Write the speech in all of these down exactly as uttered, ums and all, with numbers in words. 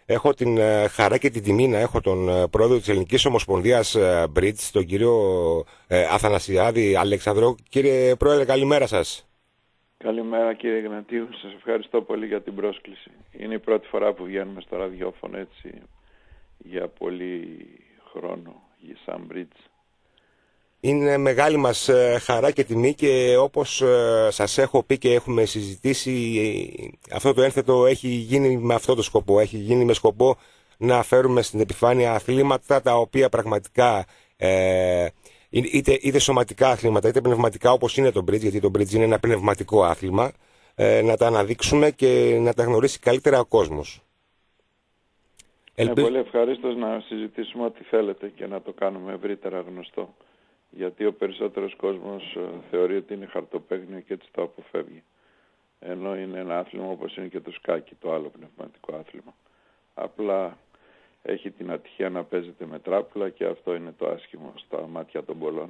Έχω την ε, χαρά και την τιμή να έχω τον ε, πρόεδρο της Ελληνικής Ομοσπονδίας ε, Bridge, τον κύριο ε, Αθανασιάδη Αλεξανδρό. Κύριε Πρόεδρε, καλημέρα σας. Καλημέρα κύριε Γνατίου, σας ευχαριστώ πολύ για την πρόσκληση. Είναι η πρώτη φορά που βγαίνουμε στο ραδιόφωνο έτσι για πολύ χρόνο, για σαν Bridge. Είναι μεγάλη μας χαρά και τιμή και όπως σας έχω πει και έχουμε συζητήσει, αυτό το ένθετο έχει γίνει με αυτό το σκοπό. Έχει γίνει με σκοπό να φέρουμε στην επιφάνεια αθλήματα τα οποία πραγματικά, ε, είτε, είτε σωματικά αθλήματα είτε πνευματικά όπως είναι το Bridge, γιατί το Bridge είναι ένα πνευματικό άθλημα, ε, να τα αναδείξουμε και να τα γνωρίσει καλύτερα ο κόσμος. Είναι Ελπίζω... πολύ ευχαρίστως να συζητήσουμε ό,τι θέλετε και να το κάνουμε ευρύτερα γνωστό. Γιατί ο περισσότερος κόσμος θεωρεί ότι είναι χαρτοπέγνιο και έτσι το αποφεύγει. Ενώ είναι ένα άθλημα όπως είναι και το σκάκι, το άλλο πνευματικό άθλημα. Απλά έχει την ατυχία να παίζεται με τράπουλα και αυτό είναι το άσχημο στα μάτια των πολλών.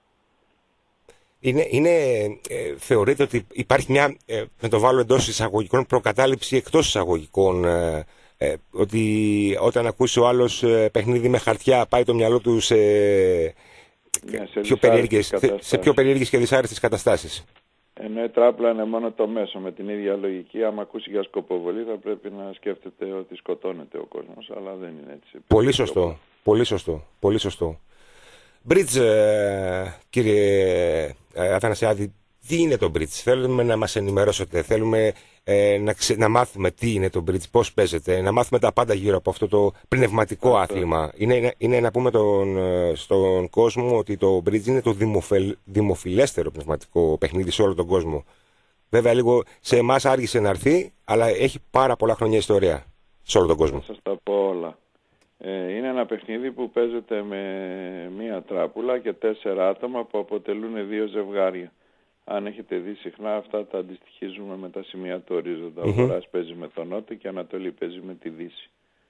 Είναι, είναι ε, θεωρείτε ότι υπάρχει μια, ε, να το βάλω εντός εισαγωγικών, προκατάληψη εκτός εισαγωγικών, ε, ε, ότι όταν ακούσει ο άλλος ε, παιχνίδι με χαρτιά πάει το μυαλό του σε... Ναι, σε, πιο περίεργες, σε πιο περίεργες και δυσάρεστες καταστάσεις. Ενώ η τράπουλα είναι μόνο το μέσο, με την ίδια λογική. Άμα ακούσει για σκοποβολή θα πρέπει να σκέφτεται ότι σκοτώνεται ο κόσμος, αλλά δεν είναι έτσι. Πολύ σωστό, πολύ σωστό, πολύ σωστό. Bridge, ε, κύριε ε, Αθανασιάδη, τι είναι το Bridge? Θέλουμε να μας ενημερώσετε, θέλουμε ε, να, ξε, να μάθουμε τι είναι το Bridge, πώς παίζεται, να μάθουμε τα πάντα γύρω από αυτό το πνευματικό αυτό. άθλημα. Είναι, είναι, είναι να πούμε τον, στον κόσμο ότι το Bridge είναι το δημοφιλ, δημοφιλέστερο πνευματικό παιχνίδι σε όλο τον κόσμο. Βέβαια λίγο σε εμάς άργησε να έρθει, αλλά έχει πάρα πολλά χρόνια ιστορία σε όλο τον κόσμο. Θα σας τα πω όλα. Ε, είναι ένα παιχνίδι που παίζεται με μία τράπουλα και τέσσερα άτομα που αποτελούν δύο ζευγάρια. Αν έχετε δει συχνά αυτά τα αντιστοιχίζουμε με τα σημεία του ορίζοντα. Mm-hmm. Ο Βορράς παίζει με τον Νότο και η Ανατολή παίζει με τη Δύση.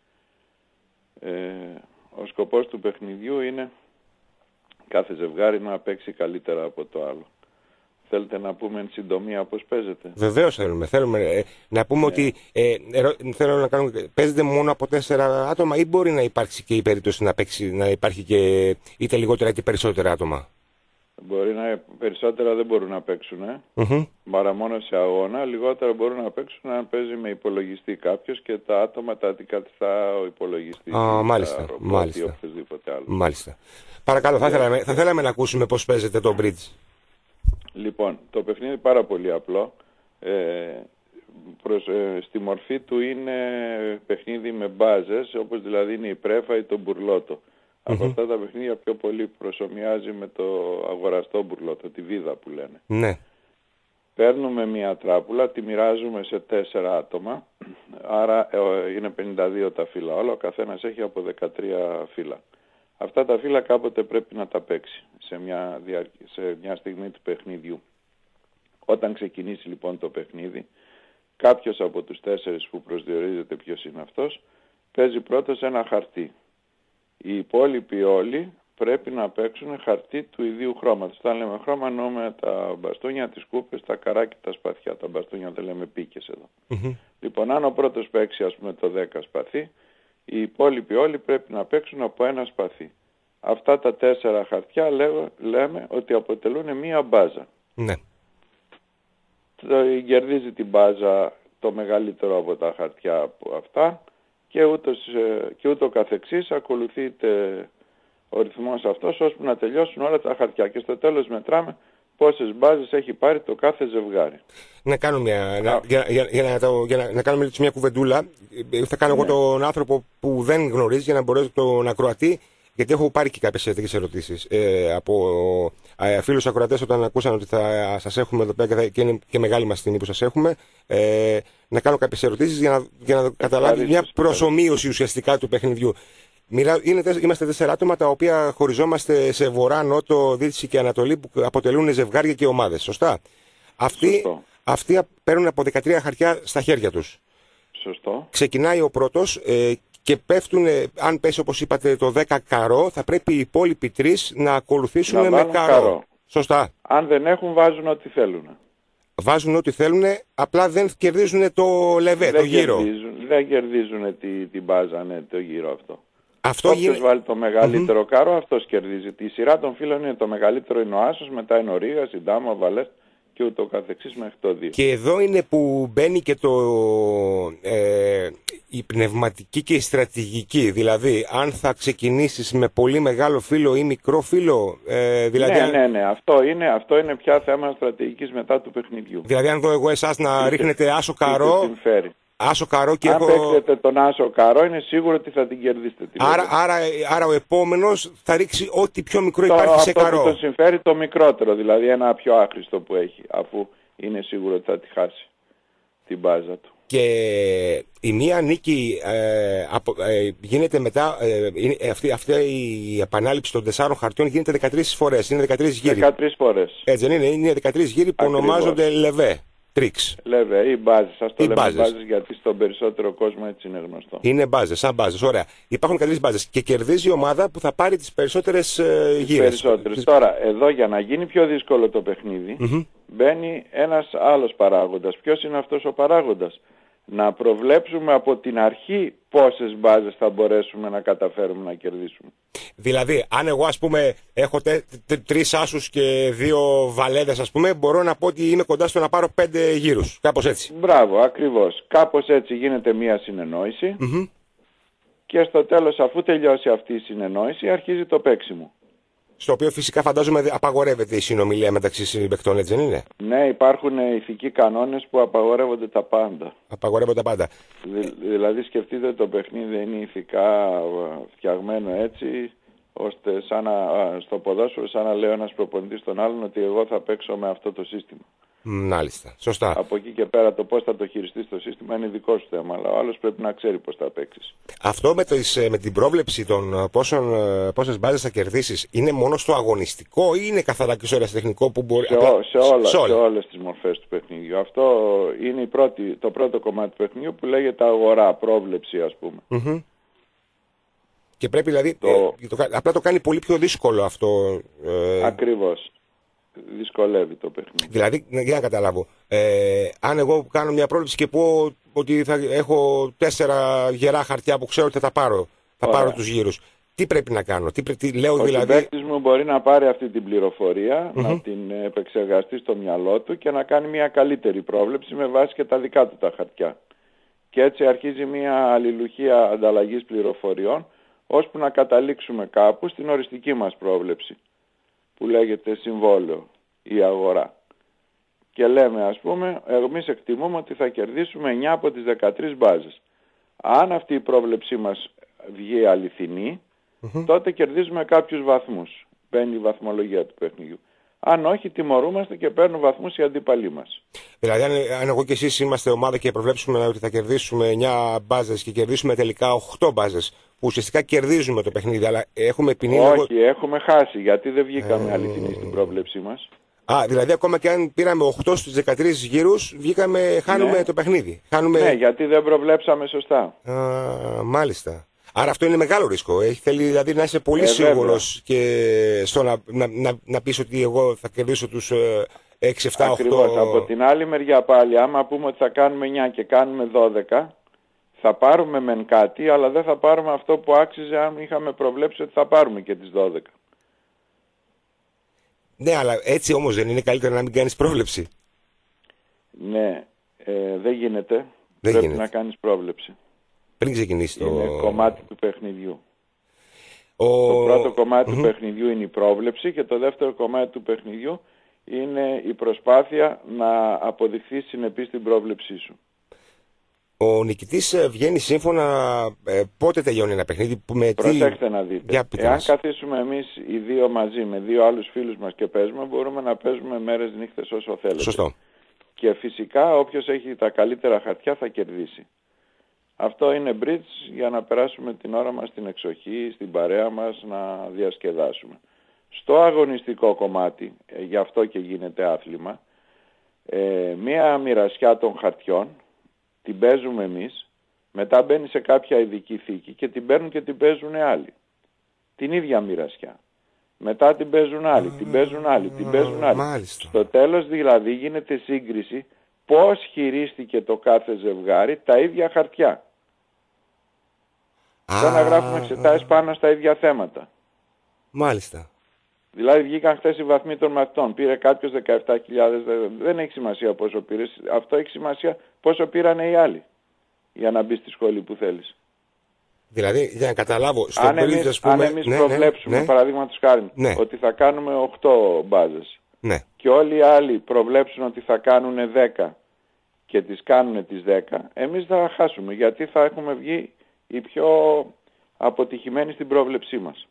Ε, ο σκοπός του παιχνιδιού είναι κάθε ζευγάρι να παίξει καλύτερα από το άλλο. Θέλετε να πούμε εν συντομία πώς παίζεται? Βεβαίως θέλουμε. Θέλουμε ε, να πούμε yeah. ότι ε, ε, θέλω να κάνουμε, παίζεται μόνο από τέσσερα άτομα ή μπορεί να υπάρξει και η περίπτωση να, παίξει, να υπάρχει και είτε λιγότερα είτε περισσότερα άτομα? Μπορεί να περισσότερα δεν μπορούν να παίξουν, ε. Mm-hmm. παρά μόνο σε αγώνα. Λιγότερα μπορούν να παίξουν αν παίζει με υπολογιστή κάποιος και τα άτομα τα αντικαθιστά ο υπολογιστής. Ah, μάλιστα, ρομπότ, μάλιστα. Ή οποιοδήποτε άλλο. Μάλιστα. Παρακαλώ, θα, yeah. θέλαμε, θα θέλαμε να ακούσουμε πώς παίζεται το Bridge. Λοιπόν, το παιχνίδι είναι πάρα πολύ απλό. Ε, προς, ε, στη μορφή του είναι παιχνίδι με μπάζες, όπως δηλαδή είναι η πρέφα ή το μπουρλότο. Mm-hmm. Από αυτά τα παιχνίδια πιο πολύ προσομοιάζει με το αγοραστό μπουρλότο, τη βίδα που λένε. Ναι. Παίρνουμε μια τράπουλα, τη μοιράζουμε σε τέσσερα άτομα, άρα ε, είναι πενήντα δύο τα φύλλα όλα, ο καθένας έχει από δεκατρία φύλλα. Αυτά τα φύλλα κάποτε πρέπει να τα παίξει σε μια, διάρκεια, σε μια στιγμή του παιχνιδιού. Όταν ξεκινήσει λοιπόν το παιχνίδι, κάποιος από τους τέσσερις που προσδιορίζεται ποιος είναι αυτός, παίζει πρώτος ένα χαρτί. Οι υπόλοιποι όλοι πρέπει να παίξουν χαρτί του ιδίου χρώματος. Όταν λέμε χρώμα εννοούμε τα μπαστούνια, τις κούπες, τα καράκια, τα σπαθιά. Τα μπαστούνια δεν λέμε πίκες εδώ. Mm-hmm. Λοιπόν, αν ο πρώτος παίξει ας πούμε το δέκα σπαθί, οι υπόλοιποι όλοι πρέπει να παίξουν από ένα σπαθί. Αυτά τα τέσσερα χαρτιά λέμε, λέμε ότι αποτελούν μία μπάζα. Ναι. Κερδίζει την μπάζα το μεγαλύτερο από τα χαρτιά από αυτά και, ούτως, και ούτω καθεξής ακολουθείται ο ρυθμός αυτός ώσπου να τελειώσουν όλα τα χαρτιά και στο τέλος μετράμε πόσες μπάζες έχει πάρει το κάθε ζευγάρι. Να κάνουμε μια, να, για, για, για, να, το, για να, να κάνουμε μια κουβεντούλα. Θα κάνω ναι. εγώ τον άνθρωπο που δεν γνωρίζει για να μπορέσει τον ακροατή, γιατί έχω πάρει και κάποιες τέτοιες ερωτήσεις ε, από ε, φίλους ακροατές όταν ακούσαν ότι θα σας έχουμε εδώ πέρα και, θα, και είναι και μεγάλη μας τιμή που σας έχουμε, ε, να κάνω κάποιες ερωτήσεις για να, για να καταλάβει μια προσομοίωση ουσιαστικά του παιχνιδιού. Είναι, είμαστε τέσσερα άτομα τα οποία χωριζόμαστε σε βορρά, νότο, δύση και ανατολή που αποτελούν ζευγάρια και ομάδες. Σωστά. Αυτοί, αυτοί παίρνουν από δεκατρία χαρτιά στα χέρια τους. Σωστό. Ξεκινάει ο πρώτος ε, και πέφτουν, αν πέσει όπως είπατε το δέκα καρό, θα πρέπει οι υπόλοιποι τρεις να ακολουθήσουν να με καρό. καρό. Σωστά. Αν δεν έχουν βάζουν ό,τι θέλουν. βάζουν ό,τι θέλουν, απλά δεν κερδίζουν το λεβέ, δεν το γύρο. Κερδίζουν, δεν κερδίζουν τη, την μπάζα, ναι, το γύρο αυτό. Αυτό Όποιος γίνει... βάλει το μεγαλύτερο mm-hmm. κάρο, αυτός κερδίζει. Η σειρά των φύλων είναι το μεγαλύτερο είναι ο άσος, μετά είναι ο ρήγας, η ντάμα, ο βαλές και ούτω καθεξής μέχρι το δύο. Και εδώ είναι που μπαίνει και το, ε, η πνευματική και η στρατηγική. Δηλαδή, αν θα ξεκινήσεις με πολύ μεγάλο φύλλο ή μικρό φύλλο. Ε, δηλαδή, ναι, ναι, ναι. Αυτό είναι, αυτό είναι πια θέμα στρατηγικής μετά του παιχνιδιού. Δηλαδή, αν δω εγώ εσάς να είτε, ρίχνετε άσο καρό. Άσο καρό και αν έχω... παίξετε τον άσο καρό, είναι σίγουρο ότι θα την κερδίσετε. Άρα, άρα, άρα ο επόμενος θα ρίξει ό,τι πιο μικρό το, υπάρχει σε καρό. Αυτό που τον συμφέρει το μικρότερο, δηλαδή ένα πιο άχρηστο που έχει, αφού είναι σίγουρο ότι θα τη χάσει την μπάζα του. Και η μία νίκη ε, απο, ε, γίνεται μετά, ε, είναι, αυτή, αυτή η επανάληψη των τεσσάρων χαρτιών γίνεται δεκατρείς φορές, είναι δεκατρείς γύροι. δεκατρείς φορές. Έτσι δεν είναι, είναι δεκατρείς γύροι που Ακριβώς. ονομάζονται λεβέ. Τρίξ. Λεβέ ή μπάζες, ας το ή λέμε μπάζες. μπάζες γιατί στον περισσότερο κόσμο έτσι είναι γνωστό. Είναι μπάζες, σαν μπάζες, ωραία. Υπάρχουν δεκατρείς μπάζες και κερδίζει η ομάδα που θα πάρει τις περισσότερες ε, τις γύρες. Περισσότερες. Τις... Τώρα, εδώ για να γίνει πιο δύσκολο το παιχνίδι, mm-hmm. μπαίνει ένας άλλος παράγοντας. Ποιος είναι αυτός ο παράγοντας? Να προβλέψουμε από την αρχή πόσες μπάζες θα μπορέσουμε να καταφέρουμε να κερδίσουμε. Δηλαδή, αν εγώ ας πούμε έχω τε, τε, τρεις άσους και δύο βαλέδες ας πούμε, μπορώ να πω ότι είμαι κοντά στο να πάρω πέντε γύρους. Κάπως έτσι. Μπράβο, ακριβώς. Κάπως έτσι γίνεται μία συνεννόηση mm-hmm. και στο τέλος, αφού τελειώσει αυτή η συνεννόηση, αρχίζει το παίξιμο. Στο οποίο φυσικά φαντάζομαι απαγορεύεται η συνομιλία μεταξύ συμπαικτών, έτσι δεν είναι? Ναι, υπάρχουν ηθικοί κανόνες που απαγορεύονται τα πάντα. Απαγορεύονται τα πάντα. Δη, δηλαδή σκεφτείτε το παιχνίδι είναι ηθικά φτιαγμένο έτσι, ώστε σαν να, στο ποδόσφαιρο σαν να λέω ένας προπονητής στον άλλον ότι εγώ θα παίξω με αυτό το σύστημα. Μάλιστα, σωστά. Από εκεί και πέρα το πώς θα το χειριστείς το σύστημα είναι δικό σου θέμα, αλλά ο άλλος πρέπει να ξέρει πώς θα παίξεις. Αυτό με, το, με την πρόβλεψη των πόσων, πόσες μπάζες θα κερδίσεις είναι μόνο στο αγωνιστικό ή είναι καθαρά και στο ερασιτεχνικό που μπορεί... Σε, απλά... σε, όλα, σε, όλα. σε όλες τις μορφές του παιχνιδιού. Αυτό είναι η πρώτη, το πρώτο κομμάτι του παιχνιδιού που λέγεται αγορά, πρόβλεψη ας πούμε. Mm-hmm. Και πρέπει δηλαδή, το... ε, το, απλά το κάνει πολύ πιο δύσκολο αυτό. Ε... Ακριβώς. Δυσκολεύει το παιχνίδι. Δηλαδή, για να καταλάβω, ε, αν εγώ κάνω μια πρόβλεψη και πω ότι θα έχω τέσσερα γερά χαρτιά που ξέρω ότι θα τα πάρω, θα Ωραία. πάρω τους γύρους, τι πρέπει να κάνω? Τι, τι λέω ο δηλαδή... συμπαίκτης μου μπορεί να πάρει αυτή την πληροφορία, mm-hmm. να την επεξεργαστεί στο μυαλό του και να κάνει μια καλύτερη πρόβλεψη με βάση και τα δικά του τα χαρτιά. Και έτσι αρχίζει μια αλληλουχία ανταλλαγής πληροφοριών, ώσπου να καταλήξουμε κάπου στην οριστική μας πρόβλεψη, που λέγεται συμβόλαιο ή αγορά. Και λέμε ας πούμε, εμείς εκτιμούμε ότι θα κερδίσουμε εννιά από τις δεκατρείς μπάζες. Αν αυτή η πρόβλεψή μας βγει αληθινή, mm-hmm. τότε κερδίζουμε κάποιους βαθμούς. Μπαίνει η βαθμολογία του παιχνιδιού. Αν όχι, τιμωρούμαστε και παίρνουν βαθμούς οι αντίπαλοι μας. Δηλαδή, αν, αν εγώ και εσείς είμαστε ομάδα και προβλέψουμε ότι θα κερδίσουμε εννιά μπάζες και κερδίσουμε τελικά οκτώ μπάζες, που ουσιαστικά κερδίζουμε το παιχνίδι, αλλά έχουμε ποινή. Όχι, λόγω... έχουμε χάσει, γιατί δεν βγήκαμε ε... αληθινοί στην πρόβλεψή μας. Α, δηλαδή ακόμα και αν πήραμε οκτώ στους δεκατρείς γύρους, βγήκαμε, χάνουμε ναι. το παιχνίδι. Χάνουμε... Ναι, γιατί δεν προβλέψαμε σωστά. Α, μάλιστα. Άρα αυτό είναι μεγάλο ρίσκο. Έχει, θέλει δηλαδή να είσαι πολύ ε, σίγουρος και στο να, να, να, να πεις ότι εγώ θα κερδίσω τους ε, έξι, επτά, οκτώ. Ακριβώς. Από την άλλη μεριά πάλι, άμα πούμε ότι θα κάνουμε εννιά και κάνουμε δώδεκα, θα πάρουμε μεν κάτι, αλλά δεν θα πάρουμε αυτό που άξιζε αν είχαμε προβλέψει ότι θα πάρουμε και τις δώδεκα. Ναι, αλλά έτσι όμως δεν είναι καλύτερα να μην κάνεις πρόβλεψη? Ναι, ε, δεν γίνεται. Δεν Πρέπει γίνεται. να κάνεις πρόβλεψη. Πριν ξεκινήσει το... Είναι κομμάτι του παιχνιδιού. Ο... Το πρώτο κομμάτι mm-hmm. του παιχνιδιού είναι η πρόβλεψη και το δεύτερο κομμάτι του παιχνιδιού είναι η προσπάθεια να αποδειχθείς συνεπής στην πρόβλεψή σου. Ο νικητής βγαίνει σύμφωνα ε, πότε τελειώνει ένα παιχνίδι? Που με Προσέξτε τι... να δείτε. Εάν καθίσουμε εμείς οι δύο μαζί με δύο άλλους φίλους μας και παίζουμε, μπορούμε να παίζουμε μέρες νύχτες όσο θέλετε. Σωστό. Και φυσικά όποιος έχει τα καλύτερα χαρτιά θα κερδίσει. Αυτό είναι bridge για να περάσουμε την ώρα μας στην εξοχή, στην παρέα μας, να διασκεδάσουμε. Στο αγωνιστικό κομμάτι, ε, γι' αυτό και γίνεται άθλημα, ε, μία μοιρασιά των χαρτιών την παίζουμε εμείς, μετά μπαίνει σε κάποια ειδική θήκη και την παίρνουν και την παίζουν άλλοι. Την ίδια μοιρασιά. Μετά την παίζουν άλλοι, Α, την παίζουν άλλοι, την παίζουν άλλοι. Μάλιστα. Στο τέλος δηλαδή γίνεται σύγκριση πώς χειρίστηκε το κάθε ζευγάρι τα ίδια χαρτιά. Σαν να γράφουμε εξετάσεις πάνω στα ίδια θέματα. Μάλιστα. Δηλαδή βγήκαν χθες οι βαθμοί των μαθητών. Πήρε κάποιος δεκαεπτά χιλιάδες, δεν έχει σημασία πόσο πήρε. Αυτό έχει σημασία πόσο πήρανε οι άλλοι για να μπει στη σχολή που θέλεις. Δηλαδή, για να καταλάβω, στο αν εμείς, ας πούμε, αν εμείς ναι, προβλέψουμε, ναι, παραδείγματος χάρη, ναι. ότι θα κάνουμε οκτώ μπάζες ναι. και όλοι οι άλλοι προβλέψουν ότι θα κάνουν δέκα και τις κάνουν τις δέκα, εμείς θα χάσουμε, γιατί θα έχουμε βγει οι πιο αποτυχημένοι στην πρόβλεψή μας.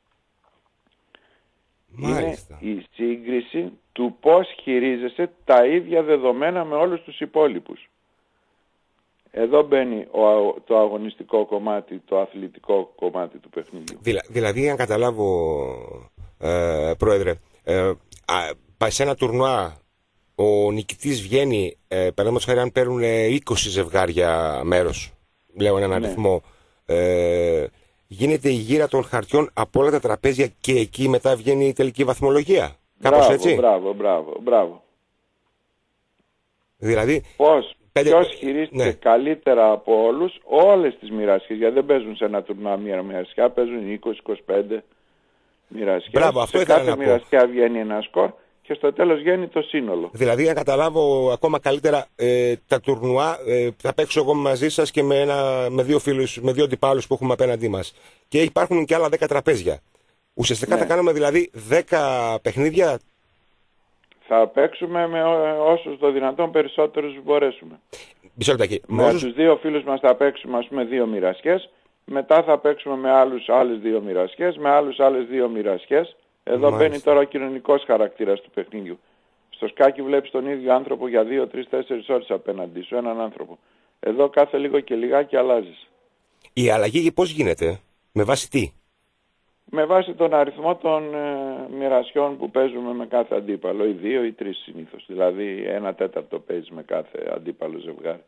Μάλιστα. Είναι η σύγκριση του πώς χειρίζεσαι τα ίδια δεδομένα με όλους τους υπόλοιπους. Εδώ μπαίνει ο, το αγωνιστικό κομμάτι, το αθλητικό κομμάτι του παιχνιδιού. Δηλα, δηλαδή, αν καταλάβω, ε, Πρόεδρε, ε, α, σε ένα τουρνουά ο νικητής βγαίνει, ε, παραδείγματος χάρη, αν παίρνουν είκοσι ζευγάρια μέρος, λέω έναν ναι. αριθμό, ε, γίνεται η γύρα των χαρτιών από όλα τα τραπέζια και εκεί μετά βγαίνει η τελική βαθμολογία. Κάπως μπράβο, έτσι. Μπράβο, μπράβο, μπράβο. Δηλαδή, πώς, πέντε... ποιος χειρίστηκε ναι. καλύτερα από όλους όλες τις μοιρασιές, γιατί δεν παίζουν σε ένα τουρνουά μία μοιρασιά, παίζουν είκοσι είκοσι πέντε μοιρασιές. Μπράβο, αυτό σε ήθελα κάθε να πω. μοιρασιά βγαίνει ένα σκορ και στο τέλος βγαίνει το σύνολο. Δηλαδή, να καταλάβω ακόμα καλύτερα, ε, τα τουρνουά ε, θα παίξω εγώ μαζί σας και με, ένα, με δύο φίλους, με δύο αντιπάλους που έχουμε απέναντί μας. Και υπάρχουν και άλλα δέκα τραπέζια. Ουσιαστικά ναι. θα κάνουμε δηλαδή δέκα παιχνίδια. Θα παίξουμε με όσους το δυνατόν περισσότερους μπορέσουμε. Μισό λεπτάκι. Με όσους... τους δύο φίλους μας θα παίξουμε, ας πούμε, δύο μοιρασιές. Μετά θα παίξουμε με άλλους άλλες δύο μοιρασιές, με άλλους άλλες δύο μοιρασιές. Εδώ Μάλιστα. μπαίνει τώρα ο κοινωνικός χαρακτήρας του παιχνιδιού. Στο σκάκι βλέπεις τον ίδιο άνθρωπο για δύο, τρεις, τέσσερις ώρες απέναντί σου, έναν άνθρωπο. Εδώ κάθε λίγο και λιγάκι αλλάζεις. Η αλλαγή πώς γίνεται, με βάση τι? Με βάση τον αριθμό των ε, μοιρασιών που παίζουμε με κάθε αντίπαλο, ή δύο ή τρεις συνήθως. Δηλαδή ένα τέταρτο παίζεις με κάθε αντίπαλο ζευγάρι,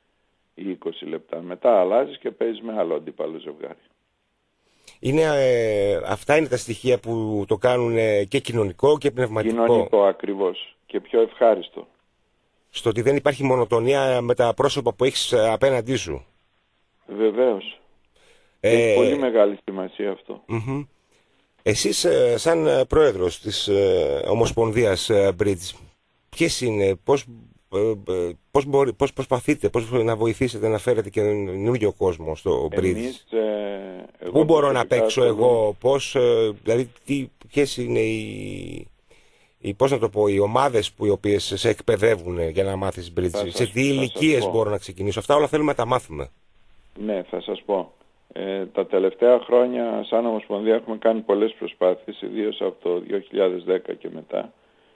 ή είκοσι λεπτά. Μετά αλλάζεις και παίζεις με άλλο αντίπαλο ζευγάρι. Είναι, ε, αυτά είναι τα στοιχεία που το κάνουν ε, και κοινωνικό και πνευματικό. Κοινωνικό ακριβώς και πιο ευχάριστο. Στο ότι δεν υπάρχει μονοτονία με τα πρόσωπα που έχεις απέναντί σου. Βεβαίως. Ε, Έχει πολύ μεγάλη σημασία αυτό. Mm-hmm. Εσείς ε, σαν πρόεδρος της ε, Ομοσπονδίας ε, Bridge, ποιες είναι, πώς, ε, πώς, μπορεί, πώς προσπαθείτε, πώς να βοηθήσετε να φέρετε και καινούργιο κόσμο στο Bridge? Εμείς, ε, Πού μπορώ να παίξω το... εγώ, πώς, ε, δηλαδή τι, ποιες είναι οι, οι, πώς να το πω, οι ομάδες που οι οποίες σε εκπαιδεύουν για να μάθεις Bridge, θα σε τι ηλικίες μπορώ να ξεκινήσω, αυτά όλα θέλουμε να τα μάθουμε. Ναι, θα σας πω. Ε, τα τελευταία χρόνια σαν Ομοσπονδία έχουμε κάνει πολλές προσπάθειες, ιδίως από το δύο χιλιάδες δέκα και μετά,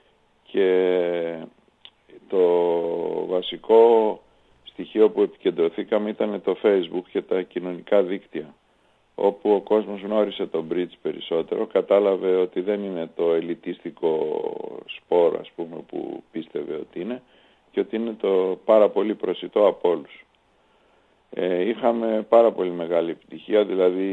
και το βασικό στοιχείο που επικεντρωθήκαμε ήταν το Facebook και τα κοινωνικά δίκτυα, όπου ο κόσμος γνώρισε το Bridge περισσότερο, κατάλαβε ότι δεν είναι το ελιτίστικο σπορ, ας πούμε, που πίστευε ότι είναι, και ότι είναι το πάρα πολύ προσιτό από όλους. Ε, είχαμε πάρα πολύ μεγάλη επιτυχία, δηλαδή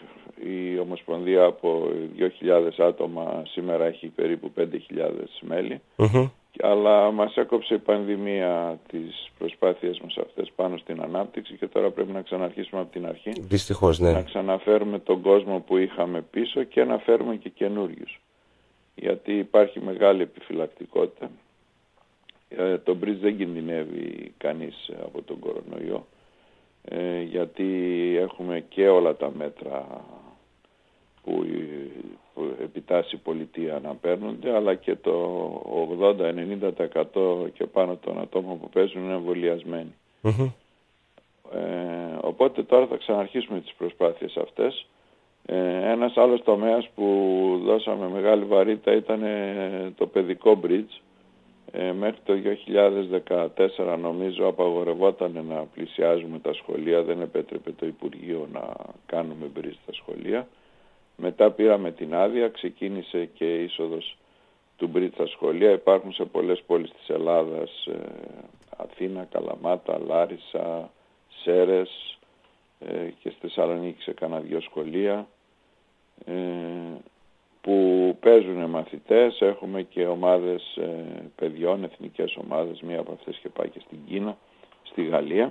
η Ομοσπονδία από δύο χιλιάδες άτομα σήμερα έχει περίπου πέντε χιλιάδες μέλη, mm-hmm. αλλά μας έκοψε η πανδημία τις προσπάθειες μας αυτές πάνω στην ανάπτυξη και τώρα πρέπει να ξαναρχίσουμε από την αρχή. Δυστυχώς, ναι. Να ξαναφέρουμε τον κόσμο που είχαμε πίσω και να φέρουμε και καινούριους, γιατί υπάρχει μεγάλη επιφυλακτικότητα. Ε, το Bridge δεν κινδυνεύει κανείς από τον κορονοϊό, Ε, γιατί έχουμε και όλα τα μέτρα που, που επιτάσσει η πολιτεία να παίρνονται, αλλά και το ογδόντα με ενενήντα τοις εκατό και πάνω των ατόμων που παίζουν είναι εμβολιασμένοι. Mm-hmm. Ε, οπότε τώρα θα ξαναρχίσουμε τις προσπάθειες αυτές. Ε, ένας άλλος τομέας που δώσαμε μεγάλη βαρύτητα ήταν το παιδικό Bridge. Ε, μέχρι το δύο χιλιάδες δεκατέσσερα νομίζω απαγορευόταν να πλησιάζουμε τα σχολεία, δεν επέτρεπε το Υπουργείο να κάνουμε Bridge στα σχολεία. Μετά πήραμε την άδεια, ξεκίνησε και η είσοδος του Bridge στα σχολεία. Υπάρχουν σε πολλές πόλεις της Ελλάδας, ε, Αθήνα, Καλαμάτα, Λάρισα, Σέρες ε, και στη Θεσσαλονίκη σε κάνα δυο σχολεία. Ε, που παίζουν μαθητές, έχουμε και ομάδες ε, παιδιών, εθνικές ομάδες, μία από αυτές και πάει και στην Κίνα, στη Γαλλία,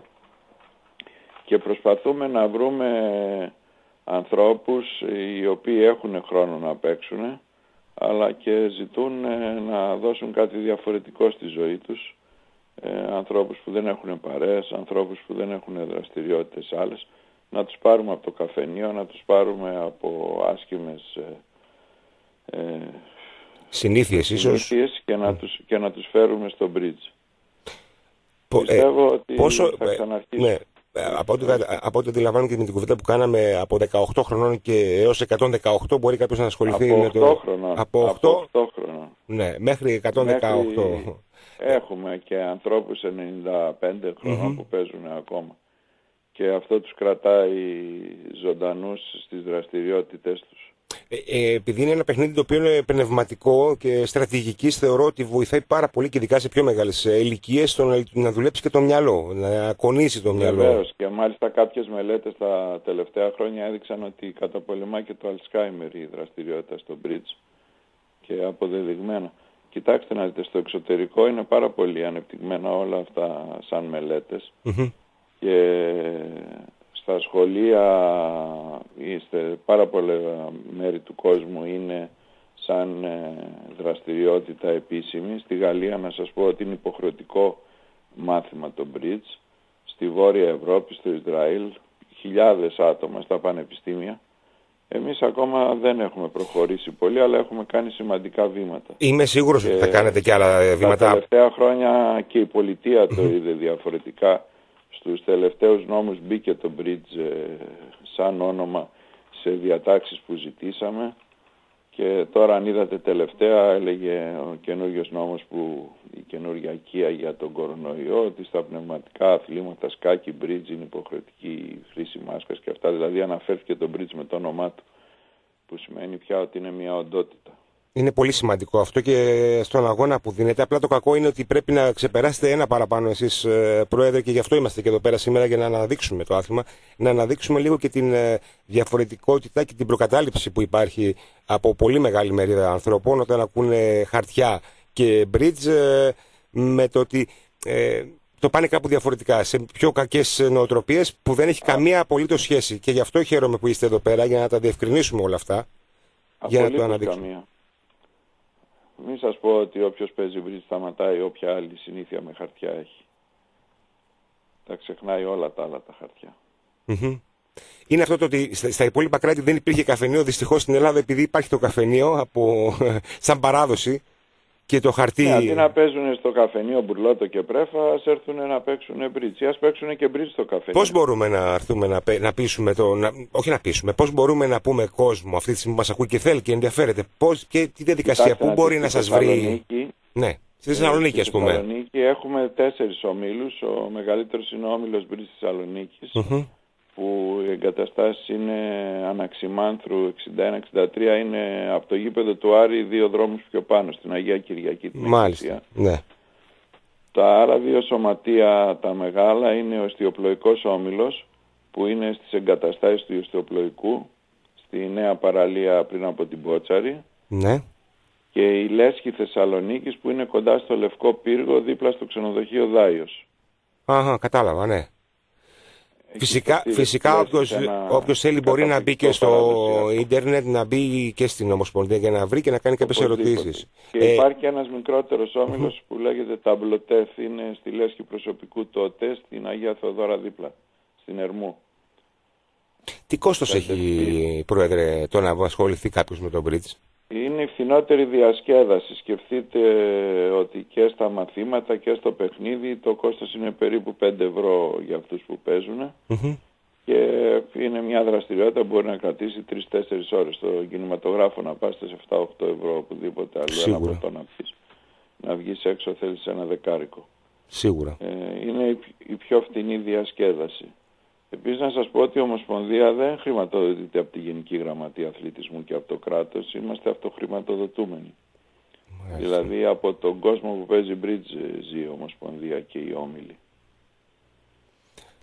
και προσπαθούμε να βρούμε ανθρώπους οι οποίοι έχουν χρόνο να παίξουν, αλλά και ζητούν ε, να δώσουν κάτι διαφορετικό στη ζωή τους, ε, ανθρώπους που δεν έχουν παρέες, ανθρώπους που δεν έχουν δραστηριότητες άλλες, να τους πάρουμε από το καφενείο, να τους πάρουμε από άσχημες ε, ε, συνήθειες, ίσως, και να, mm. τους, και να τους φέρουμε στο bridge. Πο, Πιστεύω ε, ότι πόσο, θα ξαναρχίσει. Ναι, από ό,τι, από ό,τι αντιλαμβάνω και με την κουβέντα που κάναμε, από δεκαοκτώ χρονών και έως εκατόν δεκαοκτώ μπορεί κάποιος να ασχοληθεί από με το... Χρονών. Από οκτώ, από οκτώ χρονών. Ναι, μέχρι εκατόν δεκαοκτώ. Μέχρι... Έχουμε και ανθρώπους ενενήντα πέντε χρονών mm-hmm. που παίζουν ακόμα. Και αυτό τους κρατάει ζωντανούς στις δραστηριότητες τους. Ε, ε, επειδή είναι ένα παιχνίδι το οποίο είναι πνευματικό και στρατηγικής, θεωρώ ότι βοηθάει πάρα πολύ και ειδικά σε πιο μεγάλες ηλικίες να, να δουλέψει και το μυαλό, να κονίσει το μυαλό. Βεβαίως, και μάλιστα κάποιες μελέτες τα τελευταία χρόνια έδειξαν ότι καταπολεμά και το Αλτσχάιμερ η δραστηριότητα στο bridge, και αποδεδειγμένα. Κοιτάξτε να δείτε, στο εξωτερικό είναι πάρα πολύ ανεπτυγμένα όλα αυτά σαν μελέτες. Mm-hmm. Και στα σχολεία είστε πάρα πολλά μέρη του κόσμου είναι σαν δραστηριότητα επίσημη. Στη Γαλλία να σας πω ότι είναι υποχρεωτικό μάθημα το bridge. Στη Βόρεια Ευρώπη, στο Ισραήλ, χιλιάδες άτομα στα πανεπιστήμια. Εμείς ακόμα δεν έχουμε προχωρήσει πολύ, αλλά έχουμε κάνει σημαντικά βήματα. Είμαι σίγουρος και ότι θα κάνετε και άλλα βήματα. Τα τελευταία χρόνια και η πολιτεία το είδε διαφορετικά. Στους τελευταίους νόμους μπήκε το bridge ε, σαν όνομα σε διατάξεις που ζητήσαμε, και τώρα αν είδατε τελευταία έλεγε ο καινούριος νόμος, που η καινούργια οικία για τον κορονοϊό, ότι στα πνευματικά αθλήματα σκάκι bridge είναι υποχρεωτική χρήση μάσκας και αυτά, δηλαδή αναφέρθηκε το bridge με το όνομά του, που σημαίνει πια ότι είναι μια οντότητα. Είναι πολύ σημαντικό αυτό και στον αγώνα που δίνεται. Απλά το κακό είναι ότι πρέπει να ξεπεράσετε ένα παραπάνω εσείς, Πρόεδρε, και γι' αυτό είμαστε και εδώ πέρα σήμερα, για να αναδείξουμε το άθλημα, να αναδείξουμε λίγο και την διαφορετικότητα και την προκατάληψη που υπάρχει από πολύ μεγάλη μερίδα ανθρώπων όταν ακούνε χαρτιά και bridge, με το ότι ε, το πάνε κάπου διαφορετικά, σε πιο κακές νοοτροπίες που δεν έχει καμία απολύτως σχέση. Και γι' αυτό χαίρομαι που είστε εδώ πέρα, για να τα διευκρινίσουμε όλα αυτά. Για να το αναδείξουμε. Καμία. Μην σας πω ότι όποιος παίζει bridge σταματάει όποια άλλη συνήθεια με χαρτιά έχει. Τα ξεχνάει όλα τα άλλα τα χαρτιά. Mm-hmm. Είναι αυτό το ότι στα υπόλοιπα κράτη δεν υπήρχε καφενείο. Δυστυχώς στην Ελλάδα, επειδή υπάρχει το καφενείο από, σαν παράδοση, και το χαρτί... Ναι, αντί να παίζουν στο καφενείο μπουρλότο και πρέφα, ας έρθουν να παίξουν bridge. Ας παίξουν και bridge στο καφενείο. Πώς μπορούμε να έρθουμε να, να πείσουμε το... Να, όχι να πείσουμε, πώς μπορούμε να πούμε κόσμο αυτή τη στιγμή που μας ακούει και θέλει και ενδιαφέρεται, πώς, και τι διαδικασία, πού μπορεί να σας βρει... Ναι, στη Θεσσαλονίκη ας πούμε. Στη Θεσσαλονίκη έχουμε τέσσερις ομίλους. Ο μεγαλύτερος είναι ο όμιλος Bridge Θεσσαλονίκης, mm-hmm. που οι εγκαταστάσεις είναι Αναξιμάνθρου εξήντα ένα εξήντα τρία, είναι από το γήπεδο του Άρη δύο δρόμους πιο πάνω, στην Αγία Κυριακή. Την Μάλιστα, ναι. Τα άλλα δύο σωματεία τα μεγάλα είναι ο Εστιοπλοϊκός Όμιλος, που είναι στις εγκαταστάσεις του Εστιοπλοϊκού, στη νέα παραλία πριν από την Πότσαρη. Ναι. Και η Λέσχη Θεσσαλονίκης, που είναι κοντά στο Λευκό Πύργο, δίπλα στο ξενοδοχείο Δάιος. Αχα, κατάλαβα, ναι. Φυσικά, φυσικά όποιος, όποιος θέλει μπορεί να μπει και στο ίντερνετ, να μπει και στην Ομοσπονδία για να βρει και να κάνει κάποιες ερωτήσεις. Και ε... υπάρχει ένας μικρότερος όμιλος που λέγεται Ταμπλοτέφ, είναι στη Λέσχη Προσωπικού τότε, στην Αγία Θεοδόρα δίπλα, στην Ερμού. Τι κόστος έχει, Πρόεδρε, το να ασχοληθεί κάποιος με τον bridge? Είναι η φθηνότερη διασκέδαση. Σκεφτείτε ότι και στα μαθήματα και στο παιχνίδι το κόστος είναι περίπου πέντε ευρώ για αυτούς που παίζουν, mm-hmm. και είναι μια δραστηριότητα που μπορεί να κρατήσει τρεις με τέσσερις ώρες. Στο κινηματογράφο να πας σε επτά με οκτώ ευρώ, οπουδήποτε άλλο. Σίγουρα. Ένα ποτό να πεις. Να βγεις έξω θέλεις ένα δεκάρικο. Σίγουρα. Ε, είναι η πιο φτηνή διασκέδαση. Επίσης να σας πω ότι η Ομοσπονδία δεν χρηματοδοτείται από τη Γενική Γραμματεία Αθλητισμού και από το κράτος, είμαστε αυτοχρηματοδοτούμενοι. Μάλιστα. Δηλαδή από τον κόσμο που παίζει bridge ζει η Ομοσπονδία και οι όμιλοι.